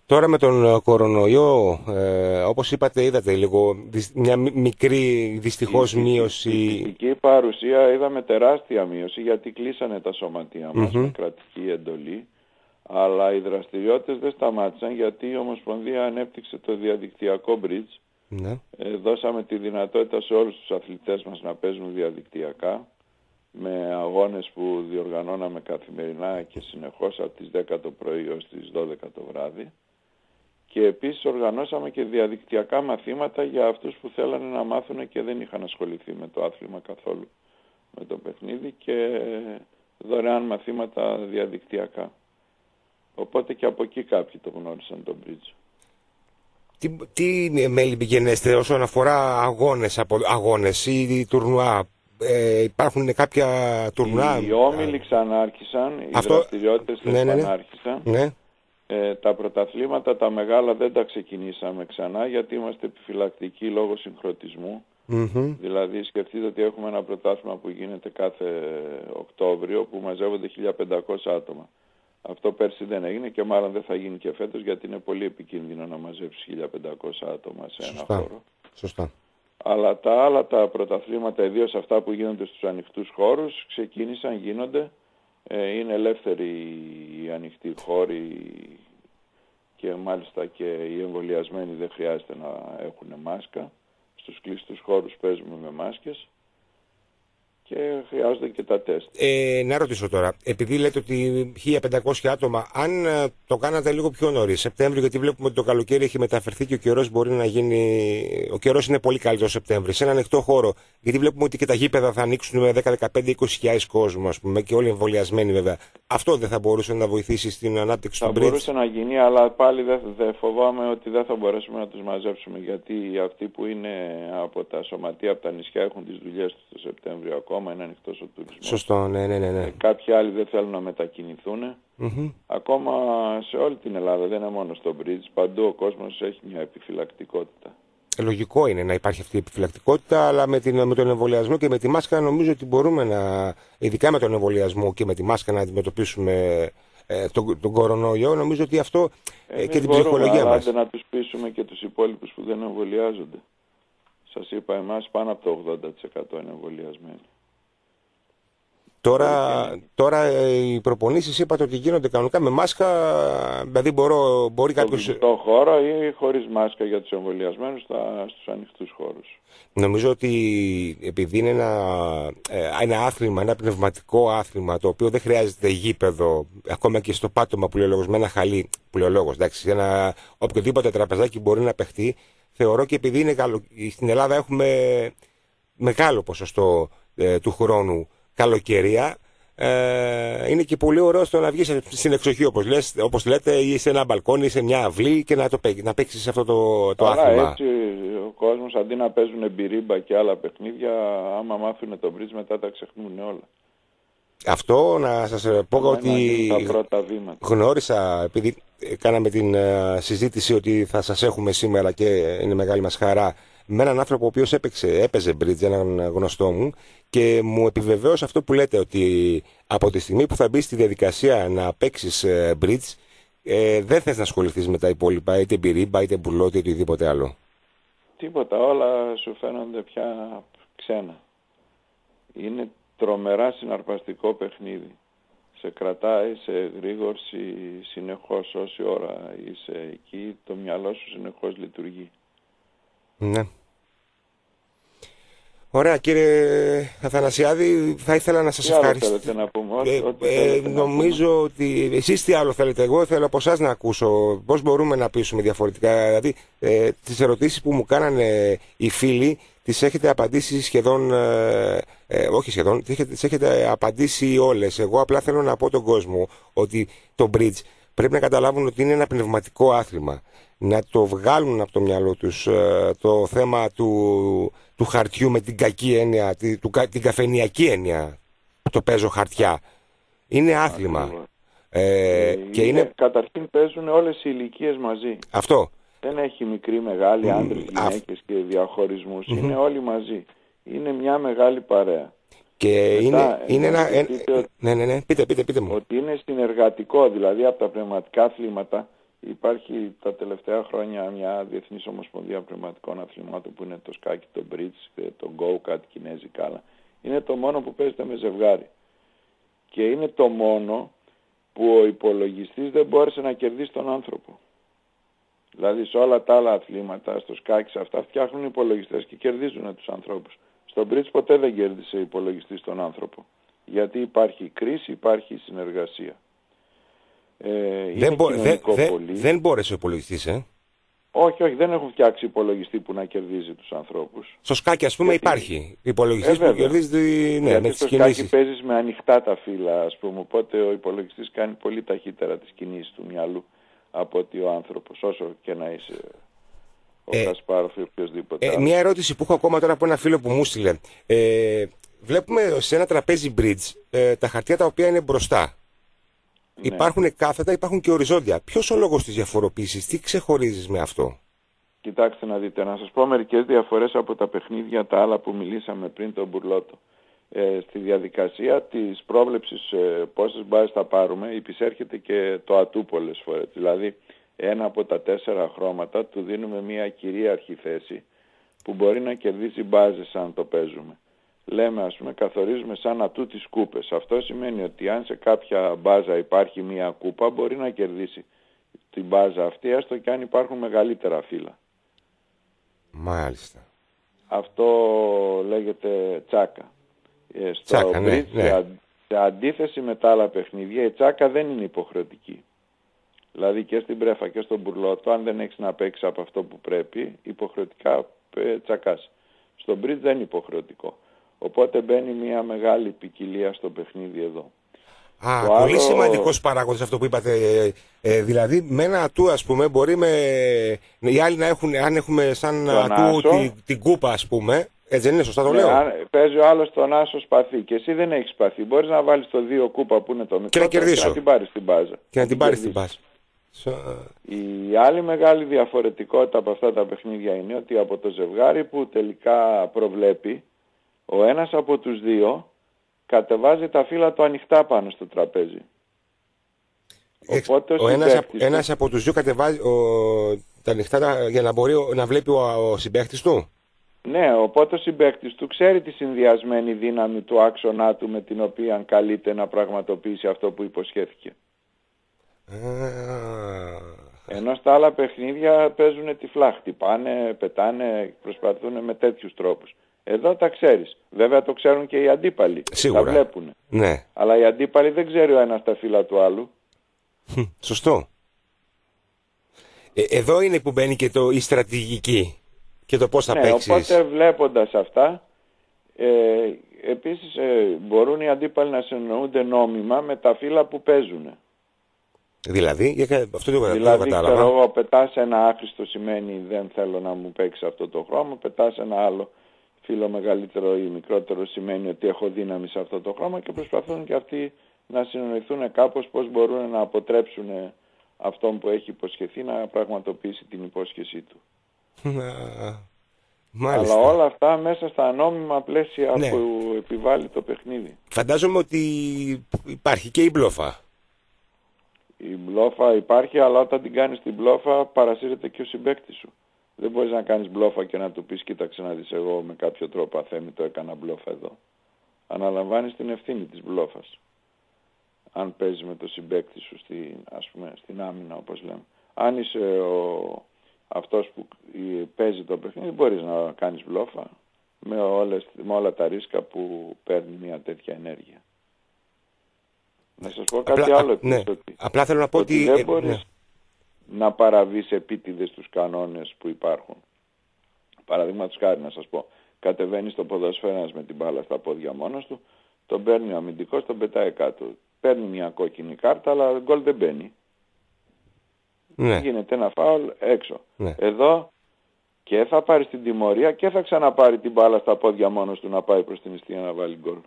Τώρα με τον κορονοϊό, ε, όπως είπατε, είδατε λίγο μια μικρή δυστυχώς μείωση. Η φυσική παρουσία είδαμε τεράστια μείωση, γιατί κλείσανε τα σωματεία μας mm-hmm. με κρατική εντολή, αλλά οι δραστηριότητες δεν σταμάτησαν, γιατί η Ομοσπονδία ανέπτυξε το διαδικτυακό bridge. Ναι. Ε, δώσαμε τη δυνατότητα σε όλους τους αθλητές μας να παίζουν διαδικτυακά, με αγώνες που διοργανώναμε καθημερινά και συνεχώς από τις δέκα το πρωί έως τις δώδεκα το βράδυ. Και επίσης οργανώσαμε και διαδικτυακά μαθήματα για αυτούς που θέλανε να μάθουν και δεν είχαν ασχοληθεί με το άθλημα καθόλου, με το παιχνίδι, και δωρεάν μαθήματα διαδικτυακά. Οπότε και από εκεί κάποιοι το γνώρισαν το bridge. Τι, τι μέλη πηγαίνεστε όσον αφορά αγώνες, από, αγώνες ή τουρνουά? Ε, υπάρχουν κάποια τουρνουά? Οι όμιλοι ξανάρχισαν, οι Αυτό... δραστηριότητες ναι, ναι, ναι. ξανάρχισαν. Ναι. Ε, τα πρωταθλήματα τα μεγάλα δεν τα ξεκινήσαμε ξανά, γιατί είμαστε επιφυλακτικοί λόγω συγχρονισμού. Mm-hmm. Δηλαδή σκεφτείτε ότι έχουμε ένα πρωτάθλημα που γίνεται κάθε Οκτώβριο, που μαζεύονται χίλια πεντακόσια άτομα. Αυτό πέρσι δεν έγινε και μάλλον δεν θα γίνει και φέτος, γιατί είναι πολύ επικίνδυνο να μαζέψεις χίλια πεντακόσια άτομα σε ένα Σωστά. χώρο. Σωστά. Αλλά τα άλλα τα πρωταθλήματα, ιδίως αυτά που γίνονται στους ανοιχτούς χώρους, ξεκίνησαν, γίνονται. Ε, είναι ελεύθεροι οι ανοιχτοί χώροι και μάλιστα και οι εμβολιασμένοι δεν χρειάζεται να έχουν μάσκα. Στους κλειστούς χώρους παίζουμε με μάσκες και χρειάζονται και τα τεστ. Ε, να ρωτήσω τώρα, επειδή λέτε ότι χίλια πεντακόσια άτομα, αν το κάνατε λίγο πιο νωρίς, Σεπτέμβριο, γιατί βλέπουμε ότι το καλοκαίρι έχει μεταφερθεί και ο καιρός μπορεί να γίνει. Ο καιρός είναι πολύ καλύτερο Σεπτέμβριο, σε ένα ανοιχτό χώρο, γιατί βλέπουμε ότι και τα γήπεδα θα ανοίξουν με δέκα, δεκαπέντε, είκοσι χιλιάδες κόσμο, ας πούμε, και όλοι εμβολιασμένοι βέβαια. Αυτό δεν θα μπορούσε να βοηθήσει στην ανάπτυξη του bridge? Θα μπορούσε να γίνει, αλλά πάλι δεν δε φοβάμαι ότι δεν θα μπορέσουμε να τους μαζέψουμε, γιατί αυτοί που είναι από τα σωματεία, από τα νησιά, έχουν τις δουλειές τους το Σεπτέμβριο ακόμα, είναι ανοιχτός ο τουρισμός. Σωστό, ναι, ναι, ναι, ναι. Ε, κάποιοι άλλοι δεν θέλουν να μετακινηθούν. Mm-hmm. Ακόμα σε όλη την Ελλάδα, δεν είναι μόνο στο bridge, παντού ο κόσμος έχει μια επιφυλακτικότητα. Λογικό είναι να υπάρχει αυτή η επιφυλακτικότητα, αλλά με, την, με τον εμβολιασμό και με τη μάσκα νομίζω ότι μπορούμε να, ειδικά με τον εμβολιασμό και με τη μάσκα, να αντιμετωπίσουμε ε, τον, τον κορονοϊό. Νομίζω ότι αυτό ε, και την μπορούμε, ψυχολογία μας. Αλλά να τους πείσουμε και τους υπόλοιπους που δεν εμβολιάζονται. Σας είπα, εμάς πάνω από το ογδόντα τοις εκατό είναι εμβολιασμένοι. Τώρα, τώρα οι προπονήσεις είπατε ότι γίνονται κανονικά με μάσκα, δηλαδή μπορώ, μπορεί κάποιος... Στο ανοιχτό χώρο ή χωρίς μάσκα για τους εμβολιασμένους στους ανοιχτούς χώρους. Νομίζω ότι επειδή είναι ένα, ένα άθλημα, ένα πνευματικό άθλημα, το οποίο δεν χρειάζεται γήπεδο, ακόμα και στο πάτωμα που λέει ο λόγος, με ένα χαλί, που λέει ο λόγος, εντάξει, ένα οποιοδήποτε τραπεζάκι μπορεί να παιχτεί, θεωρώ, και επειδή είναι καλο... στην Ελλάδα έχουμε μεγάλο ποσοστό ε, του χρόνου καλοκαιρία, ε, είναι και πολύ ωραίο στο να βγεις στην εξοχή, όπως, λες, όπως λέτε, ή σε ένα μπαλκόνι ή σε μια αυλή και να, το, να παίξεις αυτό το, το Άρα, άθλημα. Έτσι ο κόσμος, αντί να παίζουν μπυρίμπα και άλλα παιχνίδια, άμα μάθουν το bridge μετά τα ξεχνούν όλα. Αυτό να σας πω Αμένα ότι γνώρισα, επειδή κάναμε την uh, συζήτηση ότι θα σας έχουμε σήμερα και είναι μεγάλη μας χαρά, με έναν άνθρωπο ο οποίος έπαιξε, έπαιζε bridge, έναν γνωστό μου, και μου επιβεβαίωσε αυτό που λέτε, ότι από τη στιγμή που θα μπει στη διαδικασία να παίξεις bridge, ε, δεν θες να ασχοληθείς με τα υπόλοιπα, είτε μπυρίμπα, είτε μπουλότη, είτε οτιδήποτε άλλο. Τίποτα, όλα σου φαίνονται πια ξένα. Είναι τρομερά συναρπαστικό παιχνίδι. Σε κρατάει σε γρήγορση συνεχώς, όση ώρα είσαι εκεί, το μυαλό σου συνεχώς λειτουργεί. Ναι. Ωραία, κύριε Αθανασιάδη, θα ήθελα να σας ευχαριστήσω. Να πούμε, ε, ό,τι ε, να νομίζω πούμε. ότι εσείς τι άλλο θέλετε. Εγώ θέλω από εσάς να ακούσω πώς μπορούμε να πείσουμε διαφορετικά. Δηλαδή, ε, τις ερωτήσεις που μου κάνανε οι φίλοι, τις έχετε απαντήσει σχεδόν, ε, ε, όχι σχεδόν, τις έχετε, τις έχετε απαντήσει όλες. Εγώ απλά θέλω να πω τον κόσμο ότι το bridge πρέπει να καταλάβουν ότι είναι ένα πνευματικό άθλημα. Να το βγάλουν από το μυαλό τους ε, το θέμα του, του χαρτιού με την κακή έννοια, τη, του, την καφενειακή έννοια, το παίζω χαρτιά. Είναι άθλημα. Ε, ε, και είναι, είναι... Καταρχήν παίζουν όλες οι ηλικίες μαζί. Αυτό. Δεν έχει μικρή, μεγάλη, άντρες, γυναίκες και διαχωρισμούς. Mm-hmm. Είναι όλοι μαζί. Είναι μια μεγάλη παρέα. Και μετά, είναι, είναι ένα... Πείτε, ναι, ναι, ναι. Πείτε, πείτε, πείτε μου. Ότι είναι συνεργατικό, δηλαδή από τα πνευματικά αθλήματα Υπάρχει τα τελευταία χρόνια μια Διεθνής Ομοσπονδία Πνευματικών Αθλημάτων που είναι το σκάκι, το bridge, το go, κάτι κινέζικα άλλα. Είναι το μόνο που παίζεται με ζευγάρι. Και είναι το μόνο που ο υπολογιστής δεν μπόρεσε να κερδίσει τον άνθρωπο. Δηλαδή σε όλα τα άλλα αθλήματα, στο σκάκι, σε αυτά φτιάχνουν υπολογιστές και κερδίζουν τους ανθρώπους. Στο bridge ποτέ δεν κέρδισε υπολογιστής τον άνθρωπο. Γιατί υπάρχει κρίση, υπάρχει συνεργασία. Ε, δεν, μπο, δε, δε, δεν μπόρεσε ο υπολογιστής, ε. Όχι, όχι, δεν έχουν φτιάξει υπολογιστή που να κερδίζει τους ανθρώπους. Στο σκάκι, ας πούμε, γιατί υπάρχει υπολογιστής ε, που κερδίζει ναι, με τις στο κινήσεις. Στο σκάκι παίζεις με ανοιχτά τα φύλλα, ας πούμε, οπότε ο υπολογιστής κάνει πολύ ταχύτερα τις κινήσεις του μυαλού από ότι ο άνθρωπος, όσο και να είσαι ο ε, Κασπάροφ ή οποιοδήποτε. Ε, μια ερώτηση που έχω ακόμα τώρα από ένα φίλο που μου στείλε. Ε, βλέπουμε σε ένα τραπέζι bridge ε, τα χαρτιά τα οποία είναι μπροστά. Ναι. Υπάρχουν κάθετα, υπάρχουν και οριζόντια. Ποιος ο λόγος της διαφοροποίησης, τι ξεχωρίζεις με αυτό? Κοιτάξτε να δείτε, να σας πω μερικές διαφορές από τα παιχνίδια τα άλλα που μιλήσαμε πριν, τον μπουρλότο. Ε, στη διαδικασία της πρόβλεψης ε, πόσες μπάζες θα πάρουμε υπησέρχεται και το ατού πολλές φορές. Δηλαδή ένα από τα τέσσερα χρώματα του δίνουμε μια κυρίαρχη θέση που μπορεί να κερδίσει μπάζες αν το παίζουμε. Λέμε, ας πούμε, καθορίζουμε σαν ατού τις κούπες. Αυτό σημαίνει ότι αν σε κάποια μπάζα υπάρχει μια κούπα μπορεί να κερδίσει την μπάζα αυτή έστω και αν υπάρχουν μεγαλύτερα φύλλα. Μάλιστα. Αυτό λέγεται τσάκα. Στο τσάκα, bridge, ναι, ναι. Σε, σε αντίθεση με τα άλλα παιχνίδια, η τσάκα δεν είναι υποχρεωτική. Δηλαδή και στην πρέφα και στον μπουρλότο, αν δεν έχεις να παίξεις από αυτό που πρέπει, υποχρεωτικά τσακάς. Στο bridge δεν είναι υποχρεωτικό. Οπότε μπαίνει μια μεγάλη ποικιλία στο παιχνίδι εδώ. Α, το πολύ άλλο... σημαντικός παράγοντας αυτό που είπατε. Ε, ε, δηλαδή με ένα ατού, ας πούμε, μπορεί με... οι άλλοι να έχουν, αν έχουμε σαν ατού την, την κούπα, ας πούμε, έτσι δεν είναι, σωστά το ναι, λέω? Αν, παίζει ο άλλος τον άσο σπαθί και εσύ δεν έχεις σπαθί. Μπορείς να βάλεις το δύο κούπα που είναι το μικρό και να, κερδίσω. Και να την πάρεις την μπάζα. Και να την πάρεις την μπάζα. Η άλλη μεγάλη διαφορετικότητα από αυτά τα παιχνίδια είναι ότι από το ζευγάρι που τελικά προβλέπει, ο ένας από τους δύο κατεβάζει τα φύλλα του ανοιχτά πάνω στο τραπέζι. Οπότε ο, ο ένας, του... ένας από τους δύο κατεβάζει ο... τα ανοιχτά για να μπορεί να βλέπει ο, ο συμπαίκτης του. Ναι, οπότε ο συμπαίκτης του ξέρει τη συνδυασμένη δύναμη του άξονά του με την οποία καλείται να πραγματοποιήσει αυτό που υποσχέθηκε. Ενώ στα άλλα παιχνίδια παίζουν τυφλά, χτυπάνε, πετάνε, προσπαθούν με τέτοιους τρόπους. Εδώ τα ξέρεις. Βέβαια το ξέρουν και οι αντίπαλοι. Σίγουρα. Τα βλέπουν. Ναι. Αλλά οι αντίπαλοι δεν ξέρει ο ένας τα φύλλα του άλλου. Σωστό. Ε, εδώ είναι που μπαίνει και το, η στρατηγική και το πώς θα ναι, παίξεις. Οπότε βλέποντας αυτά, ε, επίσης ε, μπορούν οι αντίπαλοι να συνεννοούνται νόμιμα με τα φύλλα που παίζουν. Δηλαδή, για, αυτό το δηλαδή ξέρω εγώ, πετάς ένα άχρηστο σημαίνει δεν θέλω να μου παίξει αυτό το χρώμα, πετάς ένα άλλο φύλλο μεγαλύτερο ή μικρότερο σημαίνει ότι έχω δύναμη σε αυτό το χρώμα και προσπαθούν και αυτοί να συνοηθούν κάπως πώς μπορούν να αποτρέψουν αυτόν που έχει υποσχεθεί να πραγματοποιήσει την υπόσχεσή του. Μάλιστα. Αλλά όλα αυτά μέσα στα νόμιμα πλαίσια ναι. που επιβάλλει το παιχνίδι. Φαντάζομαι ότι υπάρχει και η μπλόφα. Η μπλόφα υπάρχει, αλλά όταν την κάνεις την μπλόφα παρασύρεται και ο συμπαίκτης σου. Δεν μπορείς να κάνεις μπλόφα και να του πεις κοίταξε να δεις εγώ με κάποιο τρόπο αθέμητο έκανα μπλόφα εδώ. Αναλαμβάνεις την ευθύνη της μπλόφας. Αν παίζεις με το συμπαίκτη σου στην, ας πούμε, στην άμυνα όπως λέμε. Αν είσαι ο, αυτός που παίζει το παιχνίδι μπορείς να κάνεις μπλόφα με, όλες, με όλα τα ρίσκα που παίρνει μια τέτοια ενέργεια. Να σας πω κάτι απλά, άλλο. Ναι. Ότι, απλά θέλω να πω ότι, ότι δεν ε, μπορείς ναι. να παραβείς επίτηδες τους κανόνες που υπάρχουν. Παραδείγματος χάρη να σας πω, κατεβαίνει στο ποδοσφαίρας με την μπάλα στα πόδια μόνος του, τον παίρνει ο αμυντικός, τον πετάει κάτω. Παίρνει μια κόκκινη κάρτα, αλλά γκολ δεν μπαίνει. Ναι. Γίνεται ένα φάουλ έξω. Ναι. Εδώ και θα πάρει την τιμωρία και θα ξαναπάρει την μπάλα στα πόδια μόνος του να πάει προς την ιστία να βάλει γκολ.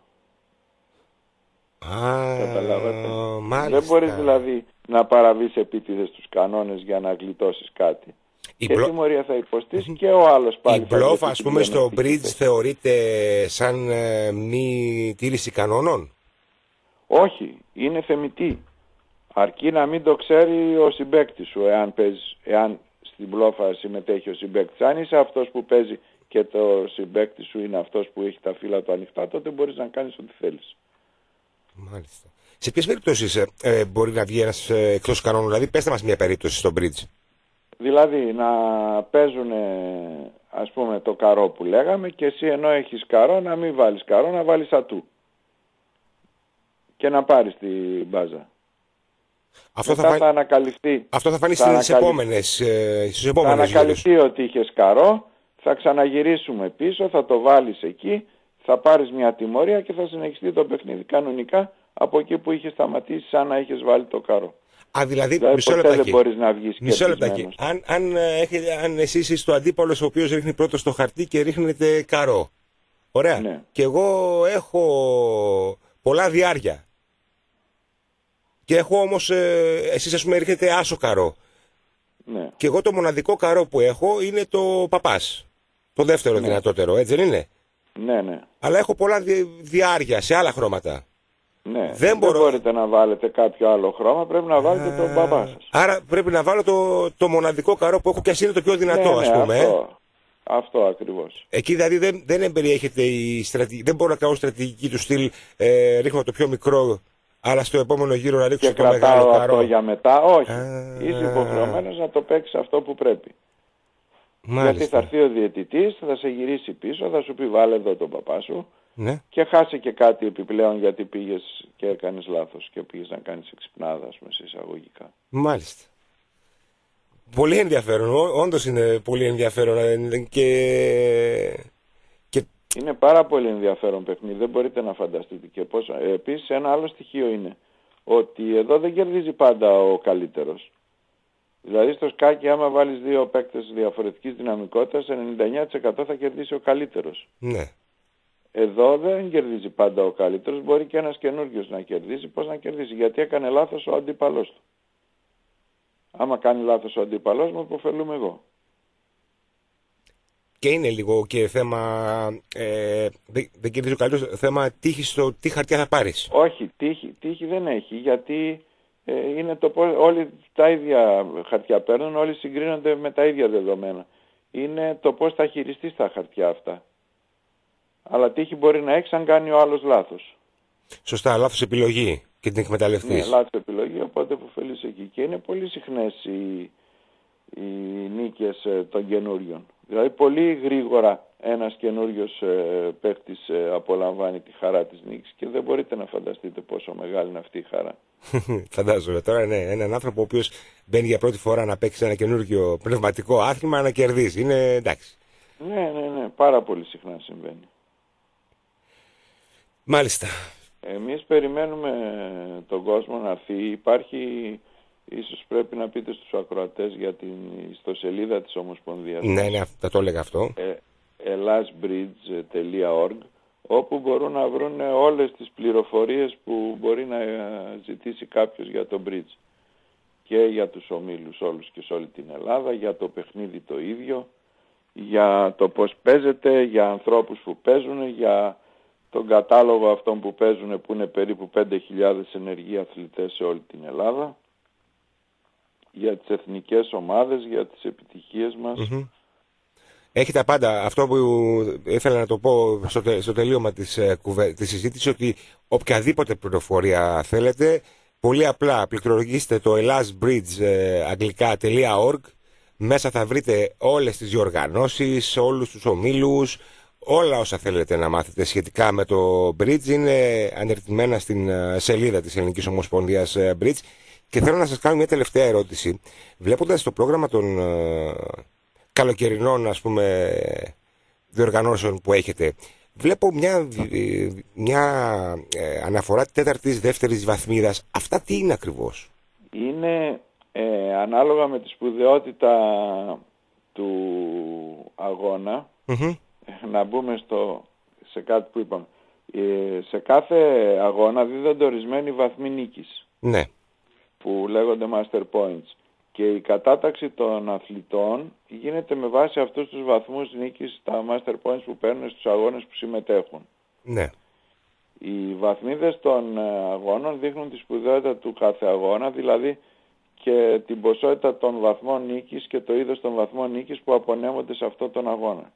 Α, καταλάβατε. Μάλιστα. Δεν μπορείς δηλαδή να παραβείς επίτηδες τους κανόνες για να γλιτώσεις κάτι. Η και μπλο... τιμωρία θα υποστείς και ο άλλος πάλι. Η μπλόφα ας πούμε στο bridge θεωρείται σαν ε, μη τήρηση κανόνων. Όχι, είναι θεμιτή. Αρκεί να μην το ξέρει ο συμπαίκτης σου, εάν, παίζεις, εάν στην μπλόφα συμμετέχει ο συμπαίκτης. Αν είσαι αυτός που παίζει και το συμπαίκτη σου είναι αυτός που έχει τα φύλλα του ανοιχτά, τότε μπορείς να κάνεις ό,τι θέλεις. Μάλιστα. Σε ποιες περιπτώσεις ε, ε, μπορεί να βγει ένας ε, εκτός κανόνου, δηλαδή πέστε μας μια περίπτωση στο bridge. Δηλαδή να παίζουν, ας πούμε, το καρό που λέγαμε και εσύ ενώ έχεις καρό να μην βάλεις καρό, να βάλεις ατού και να πάρεις την μπάζα. Αυτό Μετά θα, φα... θα ανακαλυφθεί, Αυτό θα φανεί θα στις ανακαλυφθεί, επόμενες, ε, στις επόμενες θα ανακαλυφθεί ότι είχες καρό, θα ξαναγυρίσουμε πίσω, θα το βάλεις εκεί, θα πάρεις μια τιμωρία και θα συνεχιστεί το παιχνίδι κανονικά από εκεί που είχες σταματήσει σαν να είχες βάλει το καρό. Α, δηλαδή, δηλαδή μισό ποτέ λεπτάκι. δεν μπορείς να βγεις Μισό λεπτάκι. κερδισμένος. Αν, αν, έχετε, αν εσείς είστε ο αντίπαλος ο οποίος ρίχνει πρώτο στο χαρτί και ρίχνετε καρό. Ωραία. Ναι. Και εγώ έχω πολλά διάρκεια. Και έχω όμως, ε, εσείς ας πούμε ρίχνετε άσο καρό. Ναι. Και εγώ το μοναδικό καρό που έχω είναι το παπάς. Το δεύτερο Ναι. δυνατότερο, έτσι δεν είναι. Ναι, ναι. Αλλά έχω πολλά δι, διάρκεια σε άλλα χρώματα. Ναι. Δεν, Δεν μπορώ... μπορείτε να βάλετε κάποιο άλλο χρώμα, πρέπει να βάλετε τον μπαμπά σας. Άρα πρέπει να βάλω το, το μοναδικό καρό που έχω και ας είναι το πιο δυνατό, ναι, ας ναι, πούμε. Αυτό, αυτό ακριβώς. Εκεί δηλαδή δεν, δεν εμπεριέχεται η στρατηγική, δεν μπορώ να κάνω στρατηγική του στυλ, ε, ρίχνω το πιο μικρό, αλλά στο επόμενο γύρο να ρίξω Και το μεγάλο κρατάω καρό. αυτό για μετά. Όχι. Α, Είσαι υποχρεωμένος να το παίξεις αυτό που πρέπει. Μάλιστα. Γιατί θα έρθει ο διαιτητής, θα σε γυρίσει πίσω, θα σου πει βάλε εδώ τον παπά σου Ναι. και χάσε και κάτι επιπλέον γιατί πήγες και έκανες λάθος και πήγες να κάνεις εξυπνάδα, ας πούμε, σε εισαγωγικά. Μάλιστα. Πολύ ενδιαφέρον, Ό, όντως είναι πολύ ενδιαφέρον ε, και... και... Είναι πάρα πολύ ενδιαφέρον παιχνίδι, δεν μπορείτε να φανταστείτε και πώς. Επίσης ένα άλλο στοιχείο είναι ότι εδώ δεν κερδίζει πάντα ο καλύτερος. Δηλαδή στο σκάκι άμα βάλεις δύο παίκτες διαφορετικής δυναμικότητας, ενενήντα εννέα τοις εκατό θα κερδίσει ο καλύτερος. Ναι. Εδώ δεν κερδίζει πάντα ο καλύτερος, μπορεί και ένας καινούριος να κερδίσει. Πώς να κερδίσει, γιατί έκανε λάθος ο αντίπαλός του. Άμα κάνει λάθος ο αντίπαλός μου, υποφελούμαι εγώ. Και είναι λίγο και θέμα, ε, δεν, δεν κερδίζει ο καλύτερος, θέμα τύχη στο τι χαρτιά θα πάρεις. Όχι, τύχη, τύχη δεν έχει, γιατί ε, είναι το πώς, όλοι τα ίδια χαρτιά παίρνουν, όλοι συγκρίνονται με τα ίδια δεδομένα. Είναι το πώς θα χειριστείς τα χαρτιά αυτά. Αλλά τύχη μπορεί να έχεις αν κάνει ο άλλος λάθος. Σωστά, λάθος επιλογή και την εκμεταλλευτείς. Ναι, λάθος επιλογή, οπότε υποφελείς εκεί. Και είναι πολύ συχνές οι, οι νίκες των καινούριων. Δηλαδή πολύ γρήγορα ένας καινούριος ε, παίκτης ε, απολαμβάνει τη χαρά της νίκης και δεν μπορείτε να φανταστείτε πόσο μεγάλη είναι αυτή η χαρά. Φαντάζομαι τώρα, ναι, έναν άνθρωπο ο οποίος μπαίνει για πρώτη φορά να παίξει ένα καινούργιο πνευματικό άθλημα να κερδίσει. Είναι εντάξει. Ναι, ναι, ναι, πάρα πολύ συχνά συμβαίνει. Μάλιστα. Εμείς περιμένουμε τον κόσμο να έρθει. Υπάρχει, ίσως πρέπει να πείτε στους ακροατές για την ιστοσελίδα της Ομοσπονδίας. Ναι, ναι, θα το έλεγα αυτό. Ε, elasbridge τελεία org, όπου μπορούν να βρουν όλες τις πληροφορίες που μπορεί να ζητήσει κάποιος για το bridge και για τους ομίλους όλους και σε όλη την Ελλάδα, για το παιχνίδι το ίδιο, για το πώς παίζεται, για ανθρώπους που παίζουν, για τον κατάλογο αυτών που παίζουν, που είναι περίπου πέντε χιλιάδες ενεργοί αθλητές σε όλη την Ελλάδα, για τις εθνικές ομάδες, για τις επιτυχίες μας. Mm-hmm. Έχει τα πάντα. Αυτό που ήθελα να το πω στο, τε, στο τελείωμα της, της συζήτησης, ότι οποιαδήποτε πληροφορία θέλετε, πολύ απλά πληκτρολογήστε το elasbridge.org. Μέσα θα βρείτε όλες τις διοργανώσεις, όλους τους ομίλους, όλα όσα θέλετε να μάθετε σχετικά με το bridge είναι ανερτημένα στην σελίδα της Ελληνικής Ομοσπονδίας Bridge. Και θέλω να σας κάνω μια τελευταία ερώτηση. Βλέποντας το πρόγραμμα των ε, καλοκαιρινών, ας πούμε, διοργανώσεων που έχετε, βλέπω μια, μια ε, αναφορά τέταρτης, δεύτερης βαθμίδας. Αυτά τι είναι ακριβώς? Είναι ε, ανάλογα με τη σπουδαιότητα του αγώνα. Mm-hmm. Να μπούμε στο, σε κάτι που είπαμε. Ε, σε κάθε αγώνα δίδονται ορισμένοι βαθμοί νίκης. Ναι. Που λέγονται master points. Και η κατάταξη των αθλητών γίνεται με βάση αυτούς τους βαθμούς νίκης, τα master points που παίρνουν στους αγώνες που συμμετέχουν. Ναι. Οι βαθμίδες των αγώνων δείχνουν τη σπουδαιότητα του κάθε αγώνα, δηλαδή και την ποσότητα των βαθμών νίκης και το είδος των βαθμών νίκης που απονέμονται σε αυτόν τον αγώνα.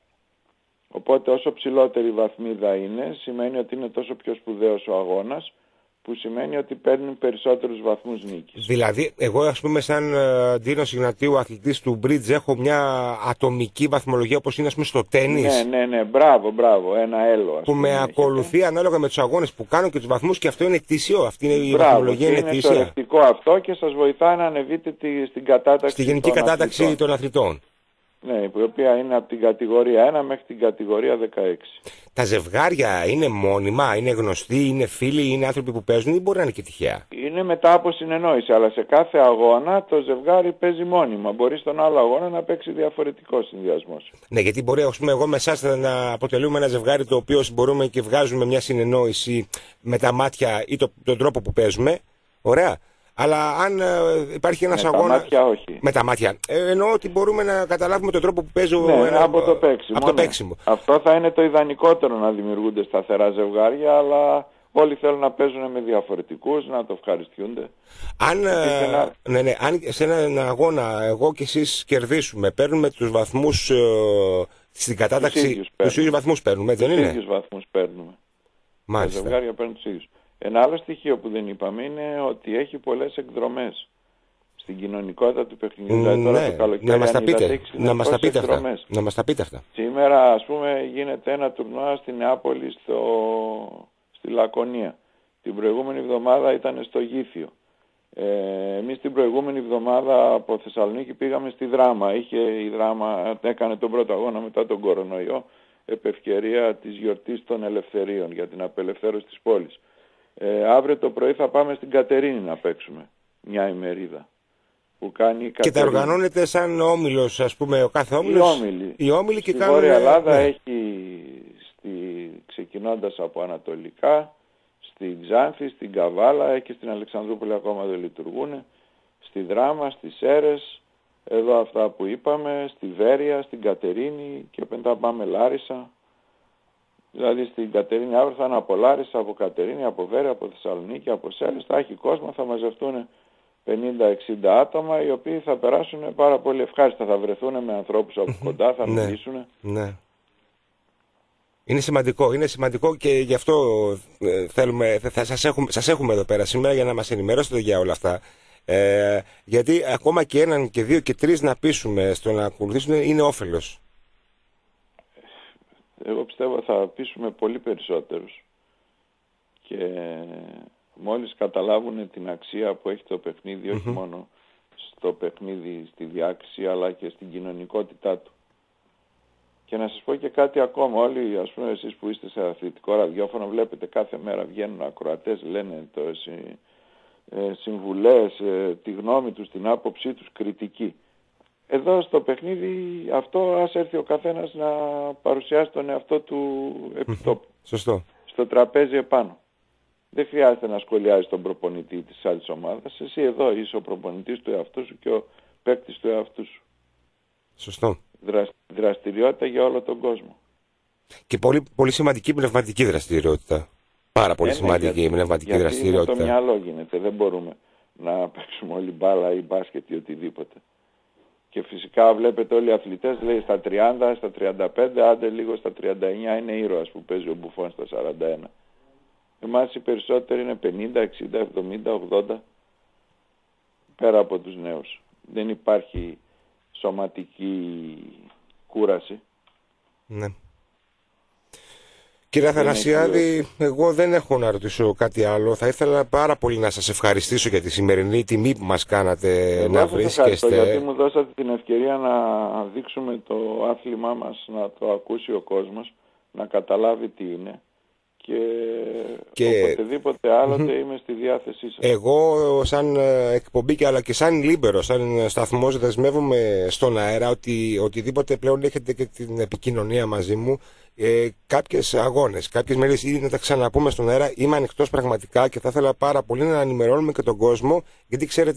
Οπότε όσο ψηλότερη βαθμίδα είναι, σημαίνει ότι είναι τόσο πιο σπουδαίος ο αγώνας, που σημαίνει ότι παίρνουν περισσότερους βαθμούς νίκης. Δηλαδή, εγώ ας πούμε σαν uh, Ντίνος Ιγνατίου, αθλητής του Bridge, έχω μια ατομική βαθμολογία όπως είναι ας πούμε στο τένις. Ναι, ναι, ναι, μπράβο, μπράβο, ένα έλο. Ας που πούμε, με έχετε. ακολουθεί ανάλογα με τους αγώνες που κάνω και τους βαθμούς και αυτό είναι ετήσιο. Αυτή είναι η Μπράβο, βαθμολογία, είναι είναι ετήσια. Είναι σωρευτικό αυτό και σας βοηθάει να ανεβείτε τη, στην κατάταξη Στη γενική των κατάταξη αθλητών. των αθλητών. Ναι, η οποία είναι από την κατηγορία ένα μέχρι την κατηγορία δεκαέξι. Τα ζευγάρια είναι μόνιμα, είναι γνωστοί, είναι φίλοι, είναι άνθρωποι που παίζουν ή μπορεί να είναι και τυχαία? Είναι μετά από συνεννόηση, αλλά σε κάθε αγώνα το ζευγάρι παίζει μόνιμα. Μπορεί στον άλλο αγώνα να παίξει διαφορετικό συνδυασμός. Ναι, γιατί μπορεί ας πούμε, εγώ με εσάς να αποτελούμε ένα ζευγάρι το οποίο μπορούμε και βγάζουμε μια συνεννόηση με τα μάτια ή το, τον τρόπο που παίζουμε. Ωραία. Αλλά αν ε, υπάρχει ένας αγώνας. Με τα μάτια όχι. Με τα μάτια. Ε, εννοώ ότι μπορούμε να καταλάβουμε τον τρόπο που παίζει ναι, ένα... από το παίξιμο. Από το ναι. παίξιμο. Αυτό θα είναι το ιδανικότερο, να δημιουργούνται σταθερά ζευγάρια, αλλά όλοι θέλουν να παίζουν με διαφορετικούς, να το ευχαριστιούνται. Αν, ένα... ναι, ναι, αν σε έναν αγώνα εγώ και εσείς κερδίσουμε, παίρνουμε τους βαθμούς ε, στην κατάταξη. Τους ίδιους βαθμούς παίρνουμε, δεν είναι? Τους ίδιους βαθμούς παίρνουμε. Μάλιστα. Τα ζευγάρια παίρνουν τους ίδιους. Ένα άλλο στοιχείο που δεν είπαμε είναι ότι έχει πολλές εκδρομές στην κοινωνικότητα του παιχνιδιού. Ναι, τώρα το καλοκαίρι, να μας τα πείτε, είδατε, να μας τα πείτε αυτά. εκδρομές. Να μας τα πείτε αυτά. Σήμερα ας πούμε γίνεται ένα τουρνουά στη Νεάπολη, στο... στη Λακωνία. Την προηγούμενη εβδομάδα ήταν στο Γήθιο. Ε, εμείς την προηγούμενη εβδομάδα από Θεσσαλονίκη πήγαμε στη Δράμα. Είχε η Δράμα, έκανε τον πρώτο αγώνα μετά τον κορονοϊό, επ' ευκαιρία της γιορτής των ελευθερίων για την απελευθέρωση της πόλης. Ε, αύριο το πρωί θα πάμε στην Κατερίνη να παίξουμε μια ημερίδα που κάνει η και τα οργανώνεται σαν όμιλος, ας πούμε, ο κάθε όμιλος. Οι όμιλοι. Οι όμιλοι και στη κάνουν... Βόρεια Ελλάδα ναι. έχει στη... ξεκινώντας από Ανατολικά, στη Ξάνθη, στην Καβάλα και στην Αλεξανδρούπολη ακόμα δεν λειτουργούν, στη Δράμα, στις Σέρες, εδώ αυτά που είπαμε, στη Βέρεια, στην Κατερίνη και μετά πάμε Λάρισα. Δηλαδή στην Κατερίνη αύριο θα είναι από Λάρισα, από Κατερίνη, από Βέρεια, από Θεσσαλονίκη, από Σέρες. Θα έχει κόσμο, θα μαζευτούν πενήντα εξήντα άτομα οι οποίοι θα περάσουν πάρα πολύ ευχάριστα. Θα βρεθούν με ανθρώπους από κοντά, θα μιλήσουν. Ναι. Είναι σημαντικό, είναι σημαντικό και γι' αυτό ε, θέλουμε, θα σας έχουμε, σας έχουμε εδώ πέρα σήμερα για να μας ενημερώσετε για όλα αυτά. Ε, γιατί ακόμα και έναν και δύο και τρεις να πείσουμε στο να ακολουθήσουν είναι όφελος. Εγώ πιστεύω θα πείσουμε πολύ περισσότερους και μόλις καταλάβουν την αξία που έχει το παιχνίδι, όχι mm-hmm. μόνο στο παιχνίδι, στη διάκριση, αλλά και στην κοινωνικότητά του. Και να σας πω και κάτι ακόμα, όλοι ας πούμε εσείς που είστε σε αθλητικό ραδιόφωνο βλέπετε κάθε μέρα βγαίνουν ακροατές, λένε το, ε, συμβουλές, ε, τη γνώμη τους, την άποψή τους, κριτική. Εδώ στο παιχνίδι αυτό ας έρθει ο καθένας να παρουσιάσει τον εαυτό του επιτόπου. Σωστό. Στο τραπέζι επάνω. Δεν χρειάζεται να σχολιάζει τον προπονητή της άλλης ομάδας. Εσύ εδώ είσαι ο προπονητής του εαυτού σου και ο παίκτης του εαυτού σου. Σωστό. Δρασ, δραστηριότητα για όλο τον κόσμο. Και πολύ, πολύ σημαντική πνευματική δραστηριότητα. Πάρα πολύ ε, σημαντική ναι, πνευματική γιατί δραστηριότητα. Με το μυαλό γίνεται. Δεν μπορούμε να παίξουμε όλη μπάλα ή μπάσκετ ή οτιδήποτε. Και φυσικά βλέπετε όλοι οι αθλητές, λέει στα τριάντα, στα τριάντα πέντε, άντε λίγο στα τριάντα εννιά είναι ήρωας που παίζει ο Μπουφόν στα σαράντα ένα. Εμάς οι περισσότεροι είναι πενήντα, εξήντα, εβδομήντα, ογδόντα, πέρα από τους νέους. Δεν υπάρχει σωματική κούραση. Ναι. Κύριε Αθανασιάδη, εγώ δεν έχω να ρωτήσω κάτι άλλο. Θα ήθελα πάρα πολύ να σας ευχαριστήσω για τη σημερινή τιμή που μας κάνατε εγώ να βρίσκεστε. Γιατί μου δώσατε την ευκαιρία να δείξουμε το άθλημά μας, να το ακούσει ο κόσμος, να καταλάβει τι είναι. Και, και... οποτεδήποτε άλλοτε mm-hmm. είμαι στη διάθεσή σας. Εγώ σαν εκπομπή και αλλά και σαν Λίμπερο, σαν σταθμός δεσμεύομαι στον αέρα ότι οτιδήποτε πλέον έχετε και την επικοινωνία μαζί μου, ε, κάποιες αγώνες, κάποιες μέρες ήδη να τα ξαναπούμε στον αέρα, είμαι ανοιχτός πραγματικά και θα ήθελα πάρα πολύ να ενημερώνουμε και τον κόσμο, γιατί ξέρετε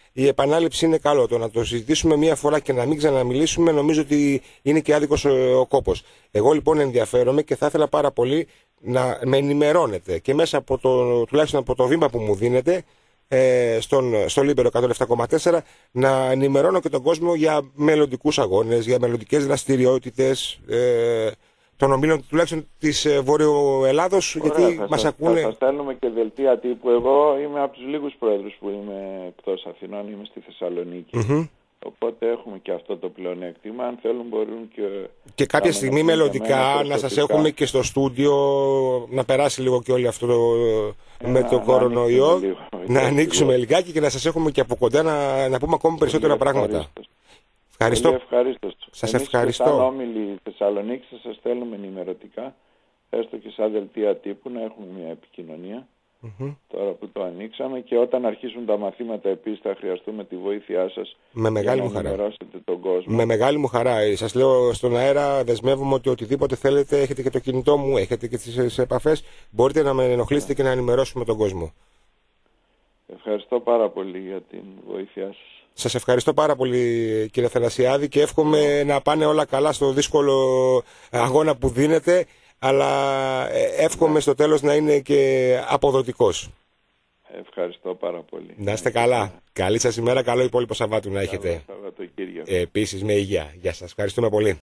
η επανάληψη είναι καλό. Το να το συζητήσουμε μία φορά και να μην ξαναμιλήσουμε, νομίζω ότι είναι και άδικος ο κόπος. Εγώ λοιπόν ενδιαφέρομαι και θα ήθελα πάρα πολύ να με ενημερώνετε και μέσα από το, τουλάχιστον από το βήμα που μου δίνετε, ε, στον, στο Λίμπερο εκατόν επτά κόμμα τέσσερα, να ενημερώνω και τον κόσμο για μελλοντικούς αγώνες, για μελλοντικές δραστηριότητες ε, των ομίλων τουλάχιστον της ε, Βόρειο Ελλάδος, γιατί θα μας σας, ακούνε. Θα σας στέλνουμε και δελτία τύπου. Εγώ είμαι από τους λίγους πρόεδρους που είμαι εκτός Αθηνών, είμαι στη Θεσσαλονίκη. Mm-hmm. Οπότε έχουμε και αυτό το πλεονέκτημα. Αν θέλουν μπορούν και... Και κάποια στιγμή μελλοντικά να σας έχουμε και στο στούντιο, να περάσει λίγο και όλο αυτό το, ε, με το κορονοϊό, να ανοίξουμε λιγάκι και να σας έχουμε και από κοντά να, να πούμε ακόμη περισσότερα πράγματα. Ευχαριστώ. Ευχαριστώ. Σας Εμείς ευχαριστώ. Και σαν όμιλοι Θεσσαλονίκη θα σας στέλνουμε ενημερωτικά, έστω και σαν δελτία τύπου, να έχουμε μια επικοινωνία. Mm-hmm. Τώρα που το ανοίξαμε, και όταν αρχίσουν τα μαθήματα επίσης θα χρειαστούμε τη βοήθειά σας. Με μεγάλη για μου να χαρά. ενημερώσετε τον κόσμο. Με μεγάλη μου χαρά. Σας λέω στον αέρα, δεσμεύομαι ότι οτιδήποτε θέλετε, έχετε και το κινητό μου, έχετε και τις επαφές, μπορείτε να με ενοχλήσετε yeah. και να ενημερώσουμε τον κόσμο. Ευχαριστώ πάρα πολύ για την βοήθειά σας. Σας ευχαριστώ πάρα πολύ κύριε Θανασιάδη και εύχομαι να πάνε όλα καλά στο δύσκολο αγώνα που δίνετε, αλλά εύχομαι στο τέλος να είναι και αποδοτικός. Ευχαριστώ πάρα πολύ. Να είστε καλά. Καλή σας ημέρα, καλό υπόλοιπο Σαββάτου να έχετε. Σαββατοκύριακο. Επίσης με υγεία. Γεια σας. Ευχαριστούμε πολύ.